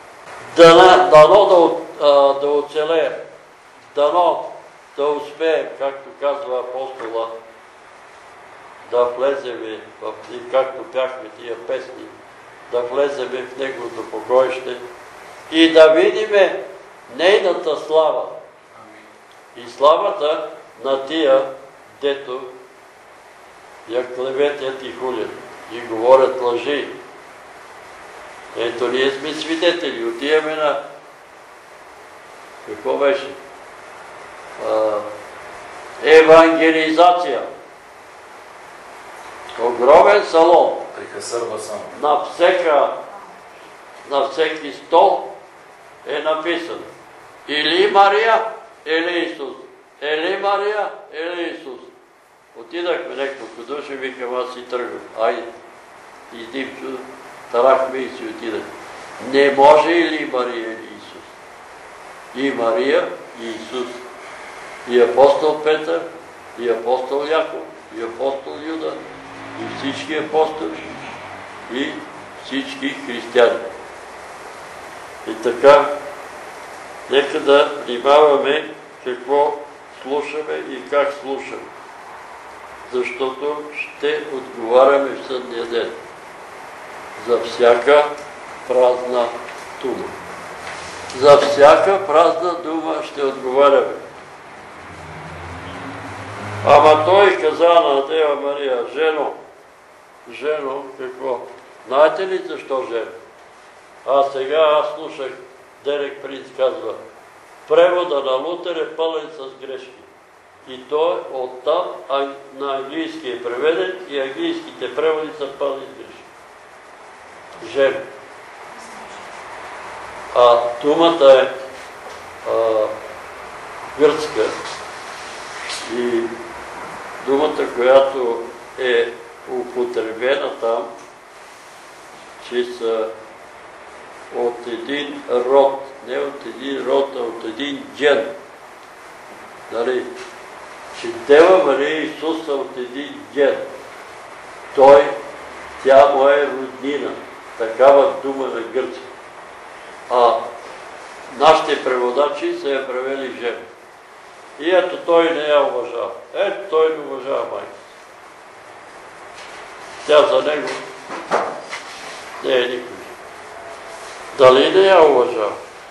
Дано да оцелее, дано да успее, както казва апостола, да влеземе, както пяхме тия песни, да влеземе в Неговото покоище и да видиме нейната слава. И славата на тия, дето я клеветят и хулят и говорят лъжи. Ето ние сме свидетели, отиваме на... Какво беше? Евангелизация. Огромен салон. На всеки стол е написано или Мария, или Исус. Или Мария, или Исус. Отидахме няколко души, викам, аз си тръгвам. Айде, идим, тарахме и си отидахме. Не може или Мария, или Исус. И Мария, и Исус. И апостол Петър, и апостол Яков, и апостол Юда, и всички апостоли, и всички християни. И така, нека да внимаваме какво слушаме и как слушаме, защото ще отговаряме в съдния ден за всяка празна дума. За всяка празна дума ще отговаряме. Ама той каза на Дева Мария: жено, какво? Знаете ли защо жено? А сега аз слушах, Дерек Принц казва, превода на Лутер е пълен с грешки. И той оттам на английски е преведен и английските преводи са пълни с грешки. Жено. А думата е гръцка и думата, която е употребена там, че са от един род, не от един род, а от един ген. Нали? Че Дева Мария и Исус са от един ген. Тя му е роднина. Такава дума на гръцки. А нашите преводачи са я превели жена. И ето той не я уважава. Ето той не уважава майка. Тя за него не е никой. Дали не я уважава?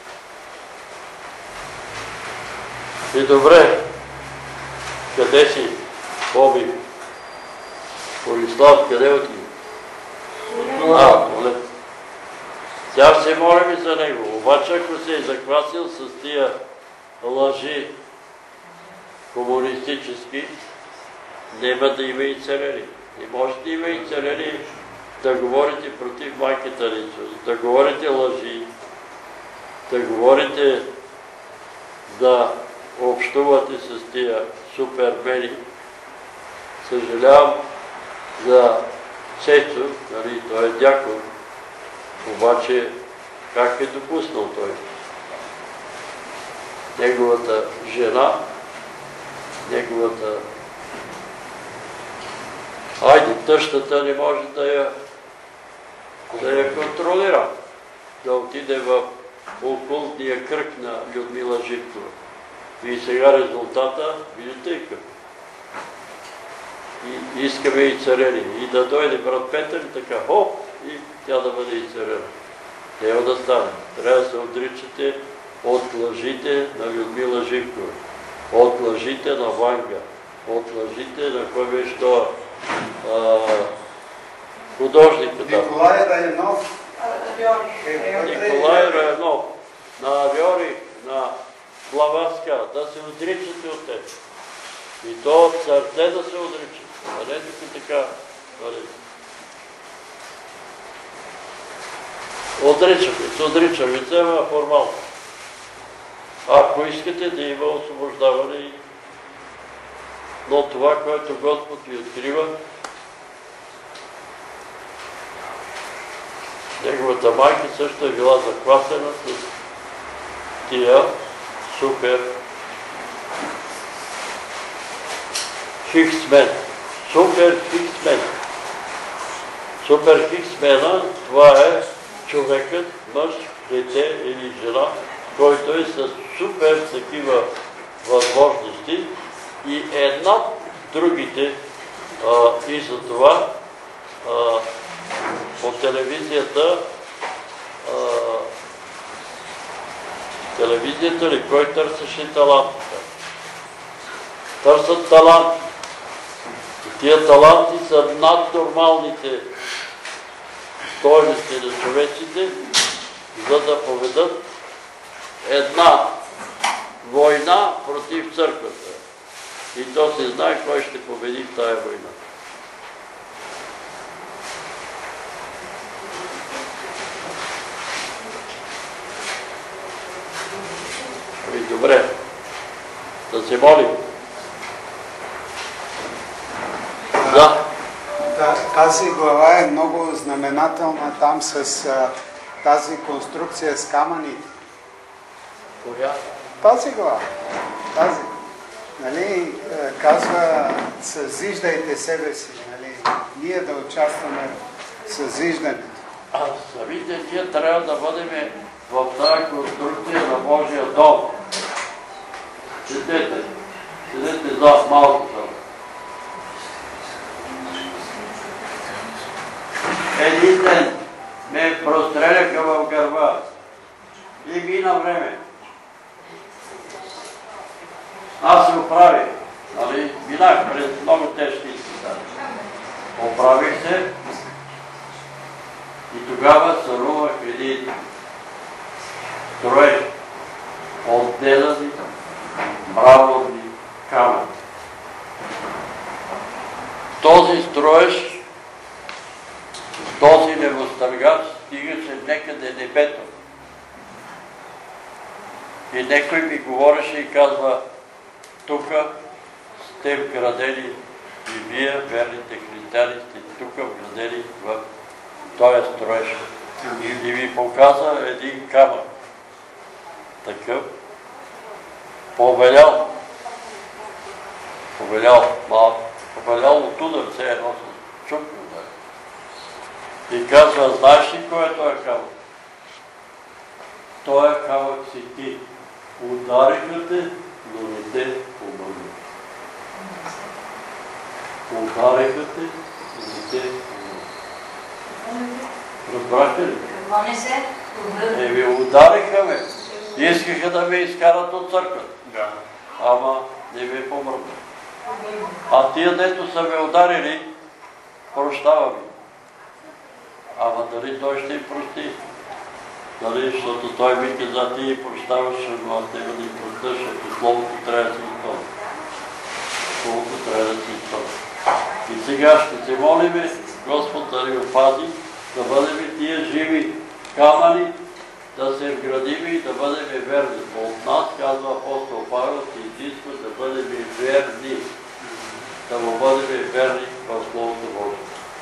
И добре, къде си, Боби? Борислав, къде отиде? Молет. Тя се молим за него. Обаче, ако се е заквасил с тия лъжи комунистически, няма да има и царери. Не може да има и царери да говорите против майката на Исус, да говорите лъжи, да говорите да общувате с тия супермени. Съжалявам за Цецо, нали, той е дякон, обаче как е допуснал той? Неговата жена, тъщата не може да я контролира, да отиде в окултния кръг на Людмила Живкова. И сега резултата, видите и какво. И искаме и царени. И да дойде брат Петър и така, хоп, и тя да бъде и царена. Няма да стане. Трябва да се отричате от лъжите на Людмила Живкова, от лъжите на Ванга, от лъжите на кой беше това художника там. Николай Райнов. Николай Райнов. На Авиори, на Блаватска, да се отричате от теб. И то от сърце да се отричате. А не тук така. Отричаме се, ама формално. Ако искате да има освобождаване, но това, което Господ ви открива, неговата майка също е била захватена с тия супер хиксмен. Супер хиксмен. Супер хиксмена, това е човекът, мъж, дете или жена, който е с супер такива възможности и е над другите. И за това по телевизията ли, кой търсеше талантите? Търсят таланти. И тия таланти са над нормалните стойности на човеците, за да поведат една война против църквата. И то се знае кой ще победи в тая война. И добре, да се молим. Да. Тази глава е много знаменателна там с тази конструкция с камъните. Коя? Тази глава. Тази. нали, казва, съзиждайте себе си, нали, ние да участваме в съзиждането. А самите ние трябва да бъдем в тази конструкция на Божия дом. Седете зад малко само. Един ден ме простреляха в гърба и мина време. Аз се оправих, нали? Минах през много тежки изпитания. Оправих се и тогава сънувах един строеж от делани мраморни камъни. Този строеж, този небостъргач стигаше некъде небето. И някой ми говореше и казва, тук сте вградени и вие, верните християни, сте тук вградени в този строеж. И ми показа един камък. Такъв. Повелял от удар, все едно с чук. И казва, знаеш ли кой е този камък? Този камък си ти. Удариха те, но не те помогна. Удариха те, но не те помогна. Разбрахте ли? Какво не се? Удариха ме. Искаха да ме изкарат от църквата. Да. Ама не ме помръдна. А тия, дето са ме ударили, прощава ми. Ама дали той ще им прости? Дали, защото той ми каза, ти прощаваш, но аз няма да им простя, защото словото трябва да се изпълни. Словото трябва да се изпълни. И сега ще се молиме, Господ да ни опази, да бъдем тия живи камъни, да се вградим и да бъдем верни. От нас, казва апостол Павел, се изисква да бъдем верни. Да му бъдем верни в Словото Божие.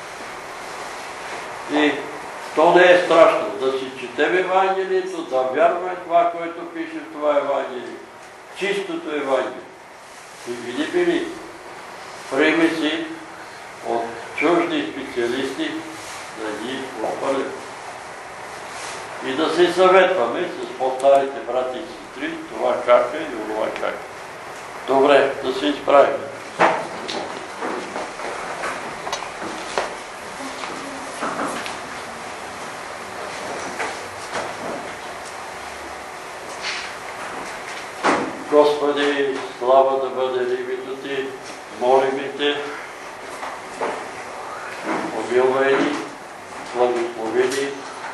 И то не е страшно да си четем Евангелието, да вярваме това, което пише в това Евангелие. Чистото Евангелие. И види ли, приеми си от чужди специалисти да ги опълят. И да се съветваме с по-старите брати и сестри, това как е и това как е. Добре, да се изправим. Господи, слава да бъде името Ти, молим Те, помилвай ни, благослови ни,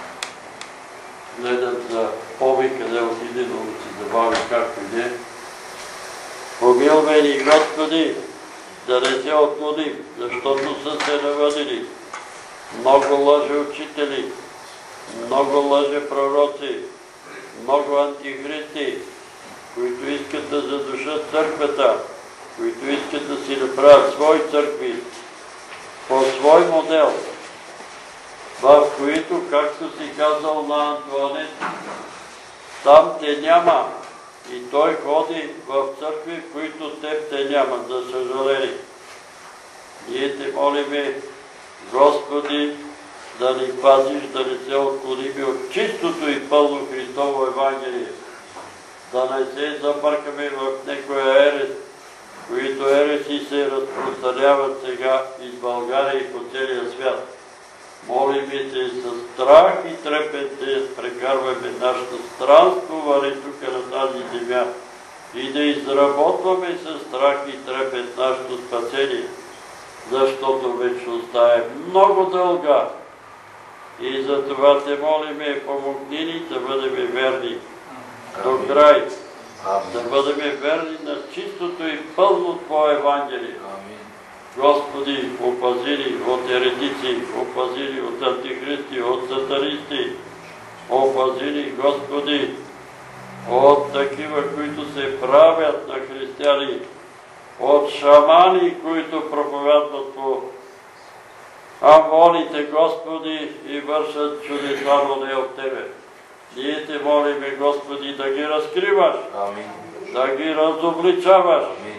гледат за пови, къде отиде, но да се забави както и не. Помилвай ни, Господи, да не се отклоним, защото са се навъдили много лъже учители, много лъже пророци, много антихристи, които искат да задушат църквата, които искат да си направят свои църкви по свой модел, в които, както си казал на Антуанет, там те няма и той ходи в църкви, в които теб те няма, за съжаление. Ние те молиме, Господи, да ни пазиш, да не се отклоним от чистото и пълно Христово Евангелие, да не се забъркаме в некоя ерес, които ереси се разпространяват сега из България и по целия свят. Молим се с страх и трепет да прекарваме нашето странствуване тук на тази земя и да изработваме с страх и трепет нашето спасение, защото вечността е много дълга. И за това те молиме, помогни ни да бъдем верни до край, да бъдем верни на чистото и пълно Твое Евангелие. Господи, опази ни от еретици, опази ни от антихристи, от сатанисти, опази ни, Господи, от такива, които се правят на християни, от шамани, които проповядват по амвоните, Господи, и вършат чудеса, но не от Тебе. Ние те молиме, Господи, да ги разкриваш, да ги разобличаваш,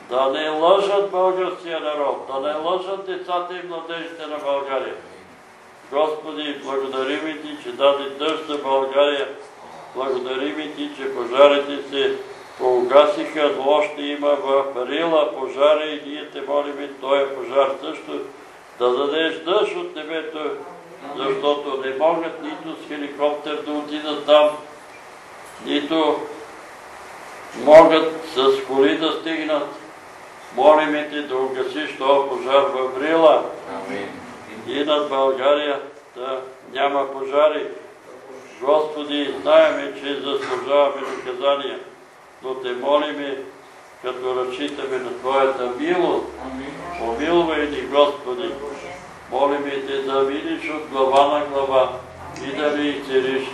да не лъжат българския народ, да не лъжат децата и младежите на България. Господи, благодарим Ти, че даде дъжд за България. Благодарим Ти, че пожарите се погасиха, но още има в Рила пожари и ние Те молим този пожар също да дадеш дъжд от небето, защото не могат нито с хеликоптер да отидат там, нито могат с коли да стигнат. Молим Те да угасиш този пожар в Рила и над България да няма пожари. Господи, знаеме, че заслужаваме наказания, но Те молиме, като разчитаме на Твоята милост. Помилвай ни, Господи. Молиме Те да видиш от глава на глава и да ни изцелиш.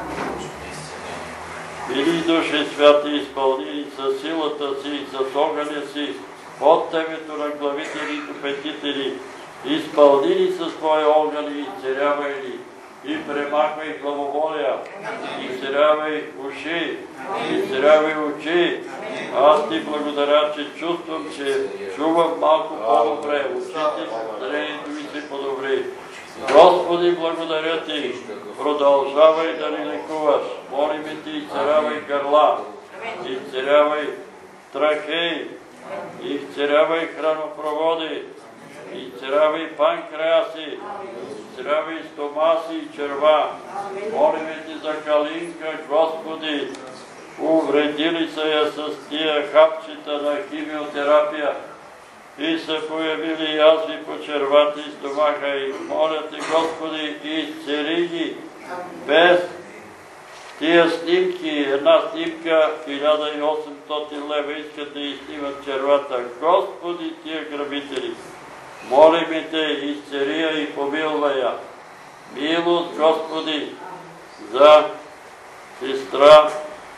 Мили Душе Святи, изпълни със силата си, с огъня си, от Тебето на главите ни до петите ни. Изпълни ни със Твоя огън и изцелявай ни. И премахвай главоболия, изцелявай уши, изцелявай очи. Аз Ти благодаря, че чувствам, че чувам малко по-добре, очите, зрението ми се подобри. Господи, благодаря Ти, продължавай да ни лекуваш. Молиме Ти, изцелявай гърла, изцелявай трахеи, изцелявай хранопроводи, изцелявай панкреаси, изцелявай стомаси и черва. Молиме Ти за Калинка, Господи, увредили са я с тия хапчета на химиотерапия и са появили язви по червата и стомаха и моля Те, Господи, изцели ги без тия снимки. Една снимка 1800 лева искат да изснимат червата. Господи, тия грабители, молиме Те, изцели я и помилвай я. Милост, Господи, за сестра.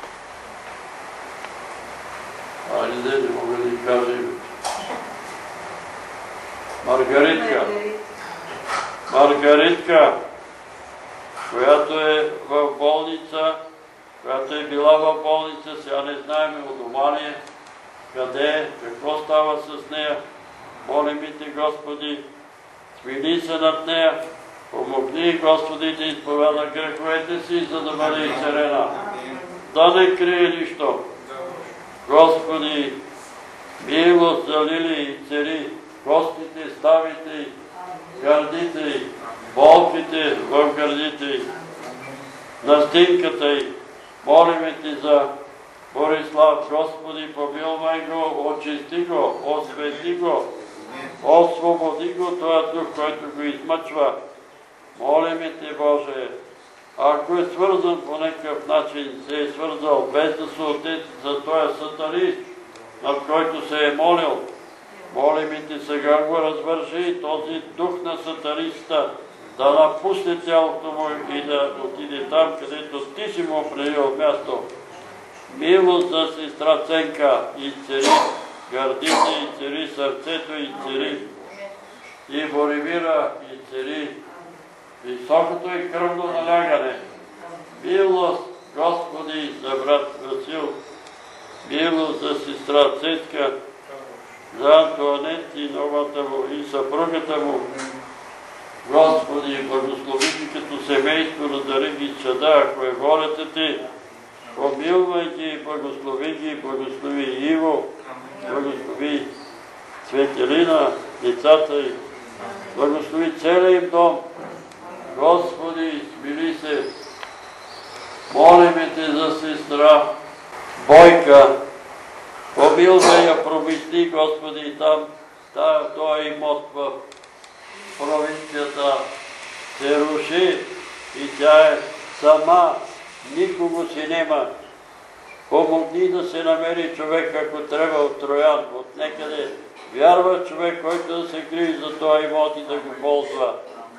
Айде, не мога да ни кажа името. Маргаритка, която е в болница, която е била в болница, сега не знаем у дома ли е, къде е, какво става с нея. Молим Те, Господи, смили се над нея, помогни, Господи, да изповяда греховете си, за да бъде изцелена. Да не крие нищо. Господи, милост за Лили и цели, костите, ставите, гърдите, болките в гърдите, настинката й. Молиме Ти за Борислав, Господи, помилвай го, очисти го, освети го, освободи го този дух, който го измъчва. Молиме Те, Боже, ако е свързан по някакъв начин, се е свързал без да се отети за този сатанист, над който се е молил, молиме Те, сега го развържи този дух на сатаниста, да напусне тялото му и да отиде там, където Ти си му определил място. Милост за сестра Ценка, изцели гърдите, изцели сърцето, изцели и Боривира, изцели високото и кръвно налягане. Милост, Господи, за брат Васил, милост за сестра Цетка, за Антуанет и новата му и съпругата му. Господи, благослови ги като семейство, надари ги чада, ако е волята Ти. Помилвай ги, благослови Иво, благослови Светелина, децата й, благослови целия им дом. Господи, смили се. Молиме Те за сестра Бойка. Помилвай я, промисли, Господи, там, този имот в провинцията се руши и тя е сама, никого си нема. Помогни да се намери човек, ако трябва от Троян, от некъде. Вярва човек, който да се грижи за този имот и да го ползва.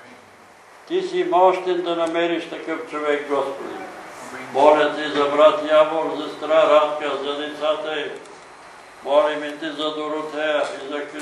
Ти си мощен да намериш такъв човек, Господи. Моля Те за брат Явор, за сестра Радка, за децата им. Молиме Те за Доротея и за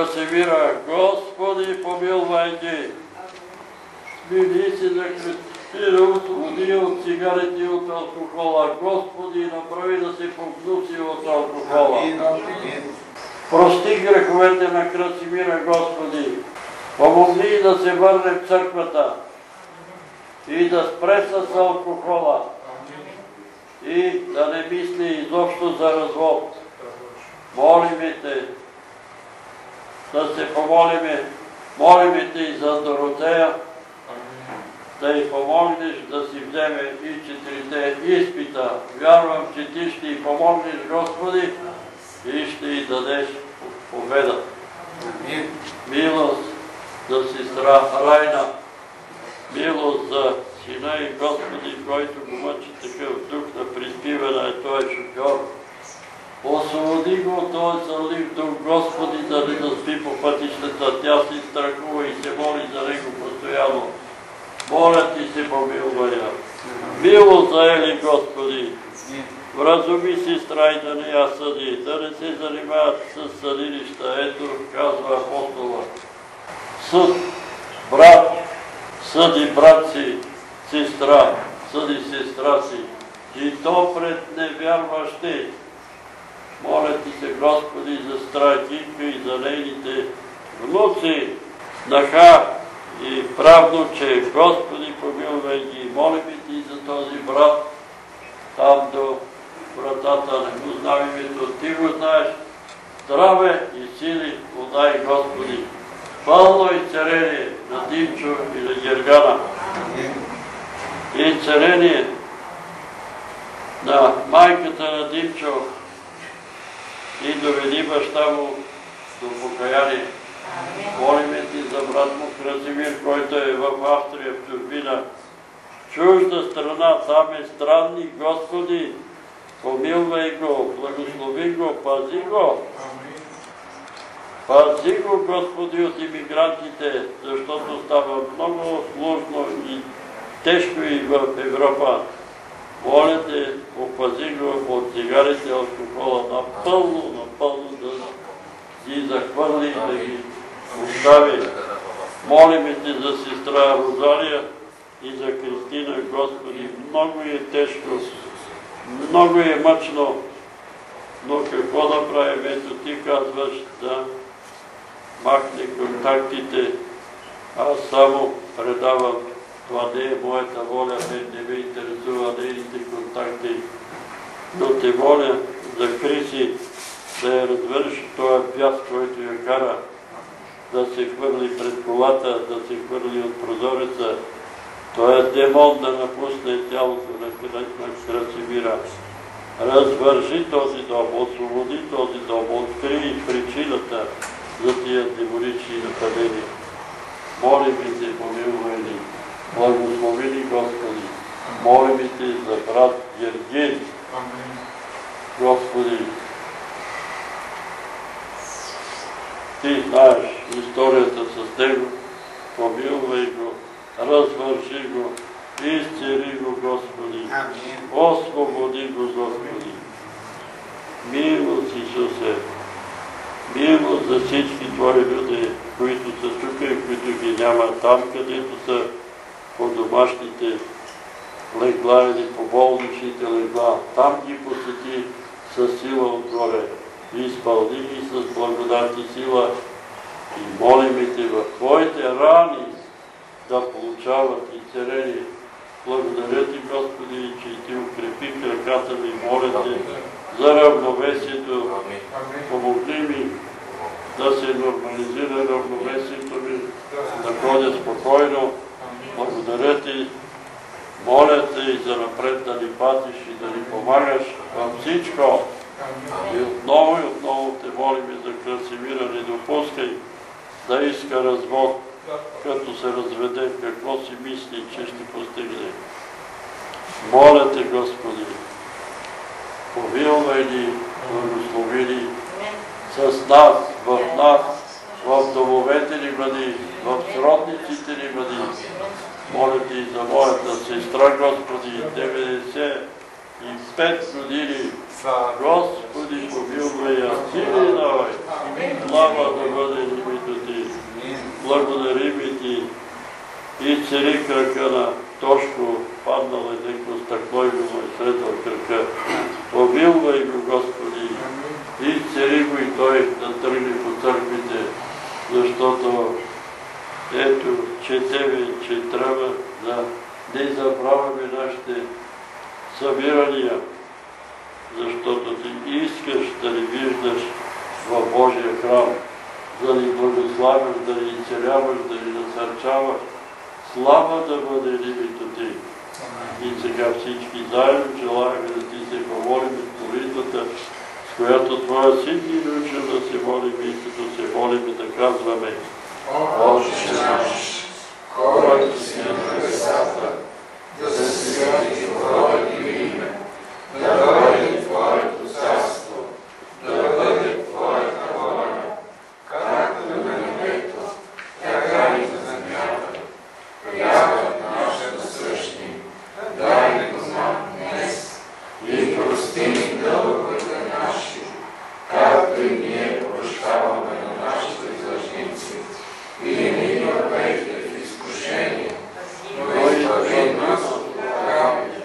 Красимира. Господи, помилвай ги. Смили се за и да освободи от цигарите и от алкохола. Господи, направи да се погнуси от алкохола. Прости греховете на Красимира, Господи. Помогни да се върне в църквата и да спре с алкохола и да не мисли изобщо за развод. Молиме Те да се помолиме. Молиме Те и за Доротея, да й помогнеш да си вземе и 4 изпита. Вярвам, че Ти ще й помогнеш, Господи, и ще й дадеш победа. Милост за сестра Райна, милост за сина и Господи, който го мъчи такъв дух на приспиване, той е шофьор. Освободи го от този залив дух, Господи, да не заспи по пътищата. Тя си страхува и се моли за него постоянно. Моля Ти се, помилвай я. Милост за Ели, Господи. Вразуми сестра и да не я съди, да не се занимават с съдилища. Ето, казва апостола. Съд, брат, съди брат си, сестра, съди сестра си. И то пред невярващи. Моля Ти се, Господи, за Страйкинка и за нейните внуци, Наха и правнуче. Господи, помилвай ги. Молим Ти за този брат, там до вратата, не го знам името, Ти го знаеш. Здраве и сили подай, Господи. Пълно изцеление на Димчо и на Гергана. И изцеление на майката на Димчо и доведи баща му до покаяние. Молиме Ти за брат му Красимир, който е в Австрия, в чужбина. Чужда страна, там е странни, Господи, помилвай го, благослови го, пази го. Пази го, Господи, от имигрантите, защото става много сложно и тежко и в Европа. Моля Те, опази го от цигарите, алкохола, напълно да ги захвърли, да ги остави. Молиме Те за сестра Розалия и за Кристина, Господи. Много е тежко, много е мъчно, но какво да правим? Ето Ти казваш да махне контактите. Аз само предавам. Това не е моята воля, не ме интересува нейните контакти. Но Те моля за Криси да я развърши този пяс, който я кара да се хвърли пред колата, да се хвърли от прозореца. Той е демон да напусне тялото на Красимира. Развърши този дом, освободи този дом, откри причината за тия демонични нападения. Молим Те, помилвай ни. Благослови ни, Господи. Молим Те за брат Гергин. Господи, Ти знаеш историята с него. Помилвай го, развърши го, изцели го, Господи. Освободи го, Господи. Милост, Исусе. Милост за всички Твои люди, които са тук и които ги няма там, където са по домашните легла или по болничните легла. Там ги посети със сила отгоре. Изпълни ги с благодат и сила и молим Те в Твоите рани да получават изцеление. Благодаря Ти, Господи, че Ти укрепи краката ми. Моля Те за равновесието. Помогни ми да се нормализира равновесието ми, да ходя спокойно. Благодаря Ти. Моля Те и за напред да ни пазиш и да ни помагаш във всичко. И отново Те молим за Красимира, не допускай да иска развод, като се разведе, какво си мисли, че ще постигне. Моля Те, Господи, помилвай ни, благослови ни с нас, в домовете ни бъди, в сродниците ни бъди. Моля Ти за моята сестра, Господи, 95 години. Господи, помилвай я, сили давай. Слава да бъде името Ти. Благодарим Ти и цели крака на Тошко паднал едно стъкло и го изсредвал кръка. Помилвай го, Господи, и цари го и той да тръгне по църквите, защото ето, четеме, че трябва да не забравяме нашите събирания, защото ти искаш да ни виждаш в Божия храм, да ни благославяш, да ни изцеляваш, да ни насърчаваш. Слава да бъде името ти. И сега всички заедно желаем да ти се помолим с молитвата, с която Твоя Син ни научил да се молим и като се молим и да казваме: Отче наш, който си на небесата, да се свети Твоето име, да дойде Твоето царство, да бъде Твоята воля, както на небето, така и на земята. Хлябът наш насъщни, дай ни го нам днес и прости ни дълговете наши, както и ние прощаваме на нашите длъжници. И не ни въвеждай в изкушение, но избави нас от лукавия,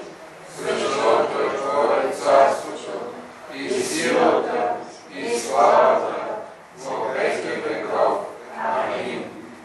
защото е Твое царството и силата и славата во веки веков. Амин.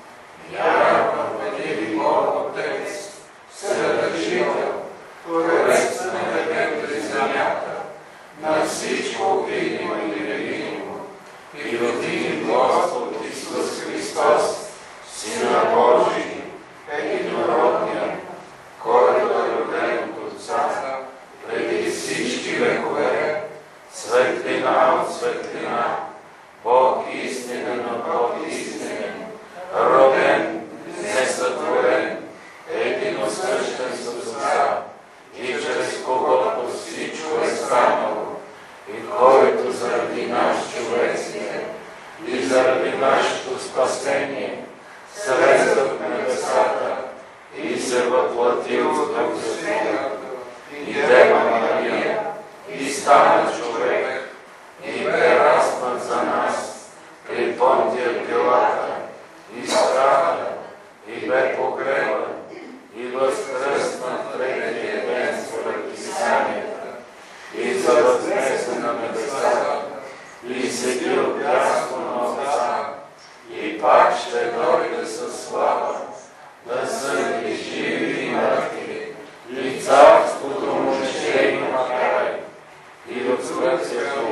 Вярвам в един Бог Отец, Вседържител, Творец на небето и земята, на всичко видимо и невидимо, и в един Господ Исус Христос, Сина Божий, единородния, който е роден от Отца преди всички векове, светлина от светлина, Бог истинен от Бог истинен, роден, несътворен, единосъщен с Отца, и чрез когото всичко е станало, и който заради нас човеците и заради нашето спасение слезе в небесата и се въплатил в Дух Свят и Дева Мария и стана човек и бе разпнат за нас при Понтия Пилата и страда и бе погребан и възкръснат третия ден според Писанията и се възнесе на небесата и седи отдясно на Отца и пак ще дойде със слава да съди живи и мъртви и царството му ще има край. И възгласяха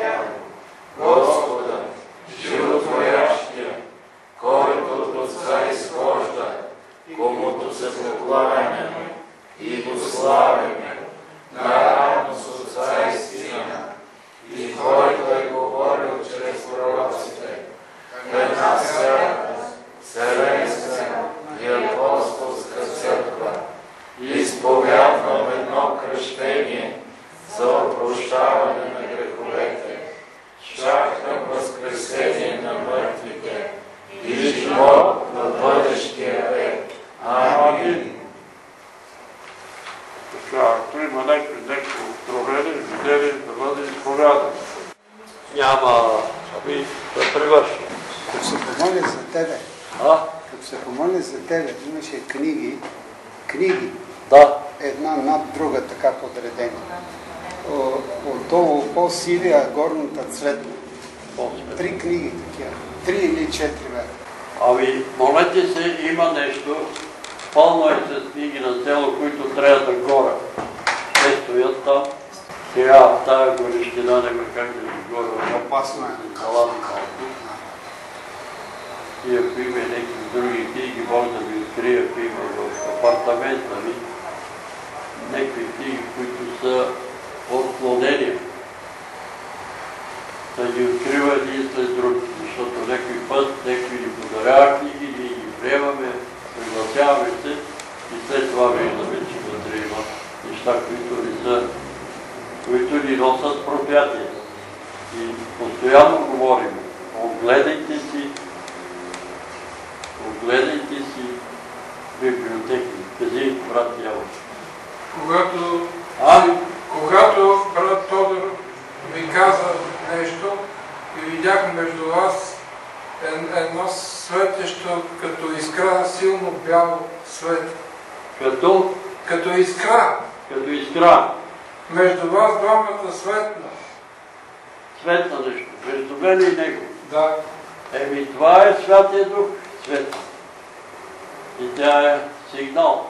Господа, животворящия, който от Отца изхожда, комуто се покланяме и го славяме, наравно с Отца и Сина, и който е говорил чрез пророците, в една свята, вселенска и апостолска църква, изповядвам едно кръщение за опрощаване на греховете, чакам възкресение на мъртвите и живот на бъдещия век. Амин. Така, ако има нещо откровение, видение, да бъде изповядано. Няма, ами да привърши. Като се помоли за тебе, като се помоли за тебе, имаше книги, Да. една над друга така подредени. Отдолу по-сиви, а горната цветна. 3 книги такива. 3 или 4 бе. Ами, молете се, има нещо. Пълно е с книги на село, които трябва да горят. Те стоят там. Сега в тая горещина няма как да ги горят. Опасно е. Залазим малко. И ако има някакви други книги, може да ви открия, ако има в апартамента ви. Някакви книги, които са отклонения. Да ги открива един след друг, защото някой път някой ни подарява книги, ние ги приемаме, съгласяваме се и след това виждаме, че вътре има неща, които ни носят проклятие. И постоянно говорим, огледайте си библиотеки. Кажи, брат Явор. Когато брат Тодор ми каза нещо и видях между вас едно светещо, като искра, силно бяло свет. Като? като искра. Като искра. Между вас двамата светна. Светна нещо. Между мен и него. Да. Еми, това е Святия Дух. Светна. И тя е сигнал.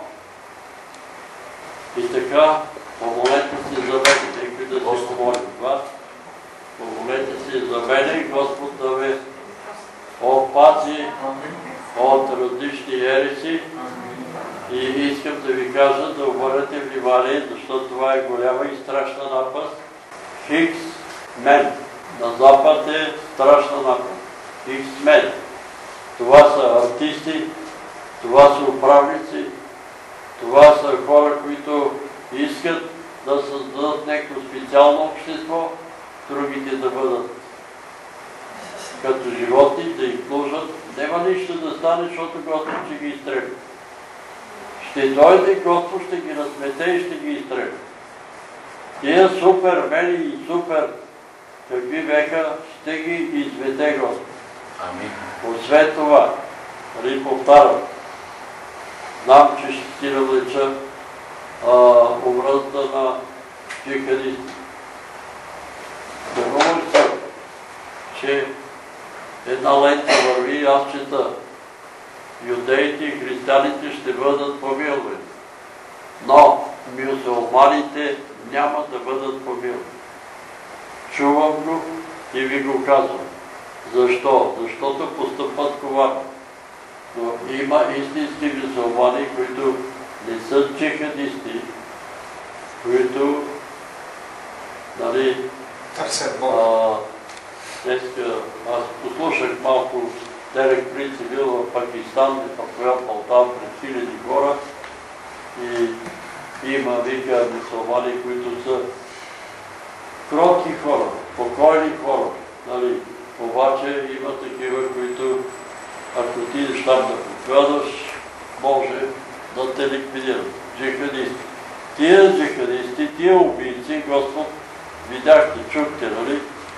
И така, помолете се за мен, нека да се помолим вас. Помолете се за мен и Господ да ме опази от различни ереси. И искам да ви кажа да обърнете внимание, защото това е голяма и страшна напаст. Хикс мен. На Запад е страшна напаст. Хикс мен. Това са артисти, това са управници, това са хора, които искат да създадат някакво специално общество, другите да бъдат като животни, да им служат. Няма нищо да стане, защото Господ ще ги изтреби. Ще дойде Господ, ще ги размете и ще ги изтреби. Тия супермени и супер какви беха, ще ги изведе Господ. Амин. Освен това, нали повтарям, знам, че ще ти навлеча образата на джихадисти. Говори се, че една лента върви и аз чета. Юдеите и християните ще бъдат помилвани. Но мюсюлманите няма да бъдат помилвани. Чувам го и ви го казвам. Защо? Защото постъпват коварно. Но има истински мюсюлмани, които не са джихадисти, които, нали, търсят Бога. Днеска аз послушах малко Дерек Принц е бил в Пакистан, проповядвал там пред хиляди хора и има, вика, мюсюлмани, които са кротки хора, покойни хора, нали, обаче има такива, които ако отидеш там да проповядваш, може да те ликвидират. Джихадисти. Тия джихадисти, тия убийци, Господ, видяхте, чухте, нали?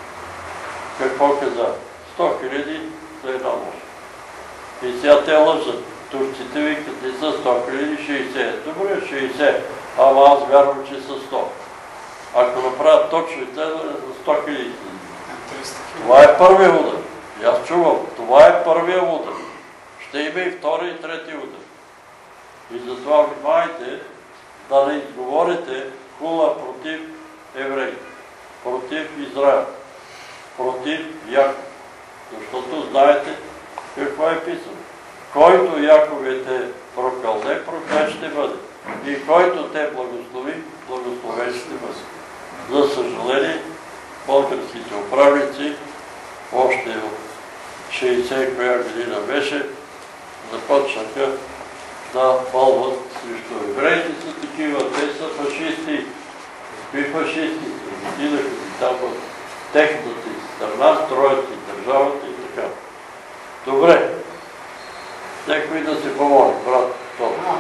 Какво каза? 100 000 за една нощ. И сега те лъжат. Турците викат, не са 100 000, 60. Добре, 60. Ама аз вярвам, че са 100. Ако направят точно изследване за 100 000. Това е първия удар. И аз чувам, това е първия удар. Ще има и втори и трети удар. И затова внимайте да не изговорите хула против евреите, против Израел, против Яков. Защото знаете какво е писано. Който Яковете прокълне, проклет ще бъде. И който те благослови, благословен ще бъде. За съжаление, българските управници още от 60 коя година беше, започнаха да пълват срещу евреите са такива, те са фашисти. Какви фашисти? Отидаха си там в техната страна, строят си държавата и така. Добре. Някой да се помоли, брат Тодор.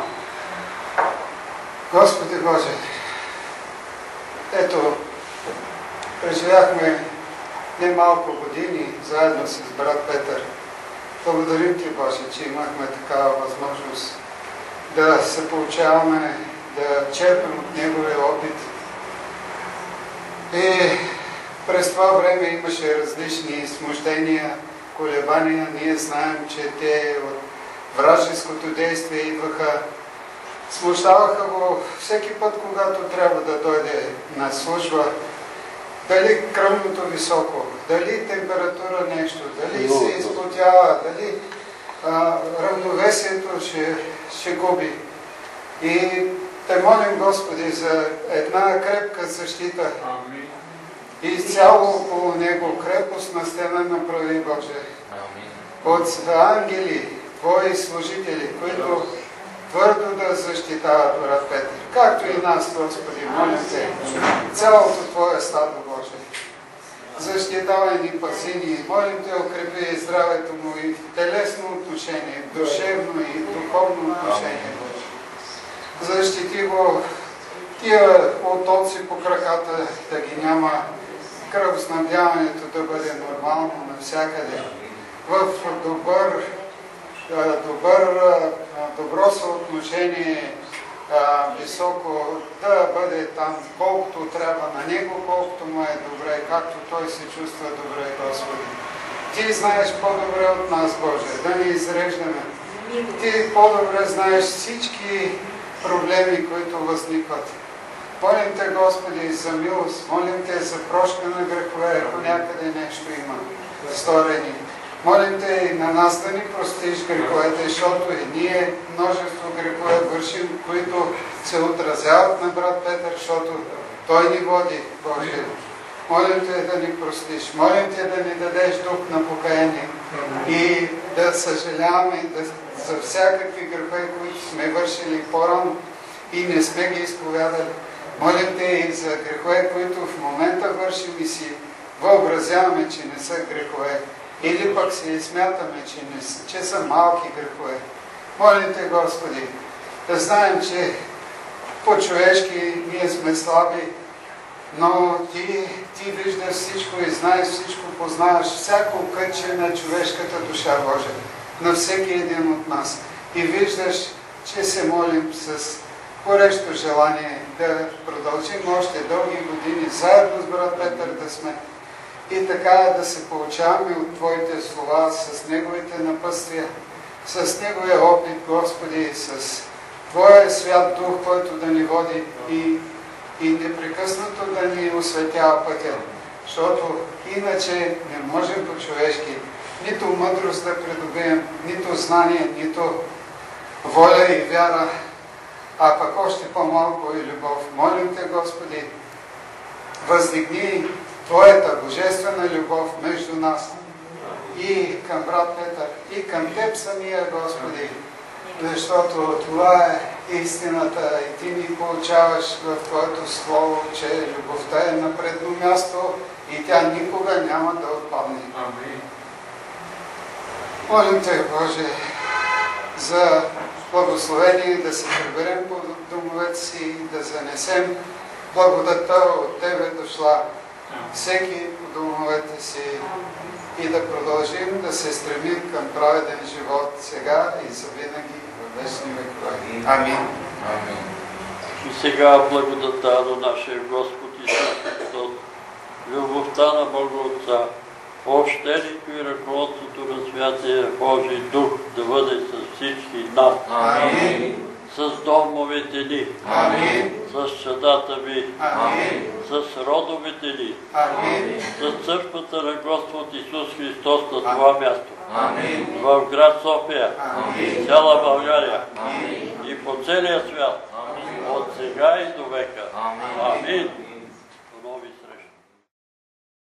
Господи Боже, ето, преживяхме немалко години заедно с брат Петър. Благодарим Ти, Боже, че имахме такава възможност да се получаваме, да черпим от Неговия опит. И през това време имаше различни смущения, колебания. Ние знаем, че те от вражеското действие идваха. Смущаваха го всеки път, когато трябва да дойде на служба. Дали кръвното високо, дали температура нещо, дали се изпотява, дали равновесието ще губи. И те молим, Господи, за една крепка защита. И цяло около Него крепостна стена направи, Боже. От ангели, Твои служители, които твърдо да защитават брат Петър. Както и нас, Господи, молим Те, цялото Твое стадо, Боже. Защитавай ни, пази ни, молим Те, укрепи здравето му и в телесно отношение, в душевно и духовно отношение, Боже. Защити го тия отоци по краката да ги няма, кръвоснабдяването да бъде нормално навсякъде, в добро съотношение високо, да бъде там колкото трябва на него, колкото му е добре, както той се чувства добре, Господи. Ти знаеш по-добре от нас, Боже, да ни изреждаме. Ти по-добре знаеш всички проблеми, които възникват. Молим Те, Господи, за милост, молим Те за прошка на грехове, ако някъде нещо има сторени. Молим Те и на нас да ни простиш греховете, защото и ние множество грехове вършим, които се отразяват на брат Петър, защото той ни води, Боже. Молим Те да ни простиш, молим Те да ни дадеш дух на покаяние и да съжаляваме за всякакви грехове, които сме вършили по-рано и не сме ги изповядали. Молим Те и за грехове, които в момента вършим и си въобразяваме, че не са грехове. Или пък си смятаме, че са малки грехове. Молим Те, Господи, да знаем, че по-човешки ние сме слаби, но Ти виждаш всичко и знаеш всичко, познаваш всяко кътче на човешката душа, Боже, на всеки един от нас. И виждаш, че се молим с горещо желание да продължим още дълги години заедно с брат Петър да сме и така да се получаваме от Твоите слова, с Неговите напътствия, с Неговия опит, Господи, с Твоя свят Дух, който да ни води и непрекъснато да ни осветява пътя. Защото иначе не можем по-човешки нито мъдрост да придобием, нито знание, нито воля и вяра, а пък още по-малко и любов. Молим Те, Господи, въздигни Твоята божествена любов между нас и към брат Петър, и към Теб самия, Господи, защото това е истината и Ти ни получаваш в Твоето Слово, че любовта е на предно място и тя никога няма да отпадне. Молим Те, Боже, за благословение да се приберем по домовете си и да занесем благодата от Тебе дошла всеки по домовете си и да продължим да се стремим към праведен живот сега и завинаги в вечни векове. Амин. И сега благодата на нашия Господ Исус Христос, любовта на Бога Отца, общението и ръководството на Святия Божий Дух да бъде с всички нас. Амин. С домовете ни, Амин. с чадата ви, Амин. с родовете ни, Амин. с църквата на Господ Исус Христос на това място. Амин. В град София, Амин. цяла България Амин. и по целия свят, от сега и до века. Амин.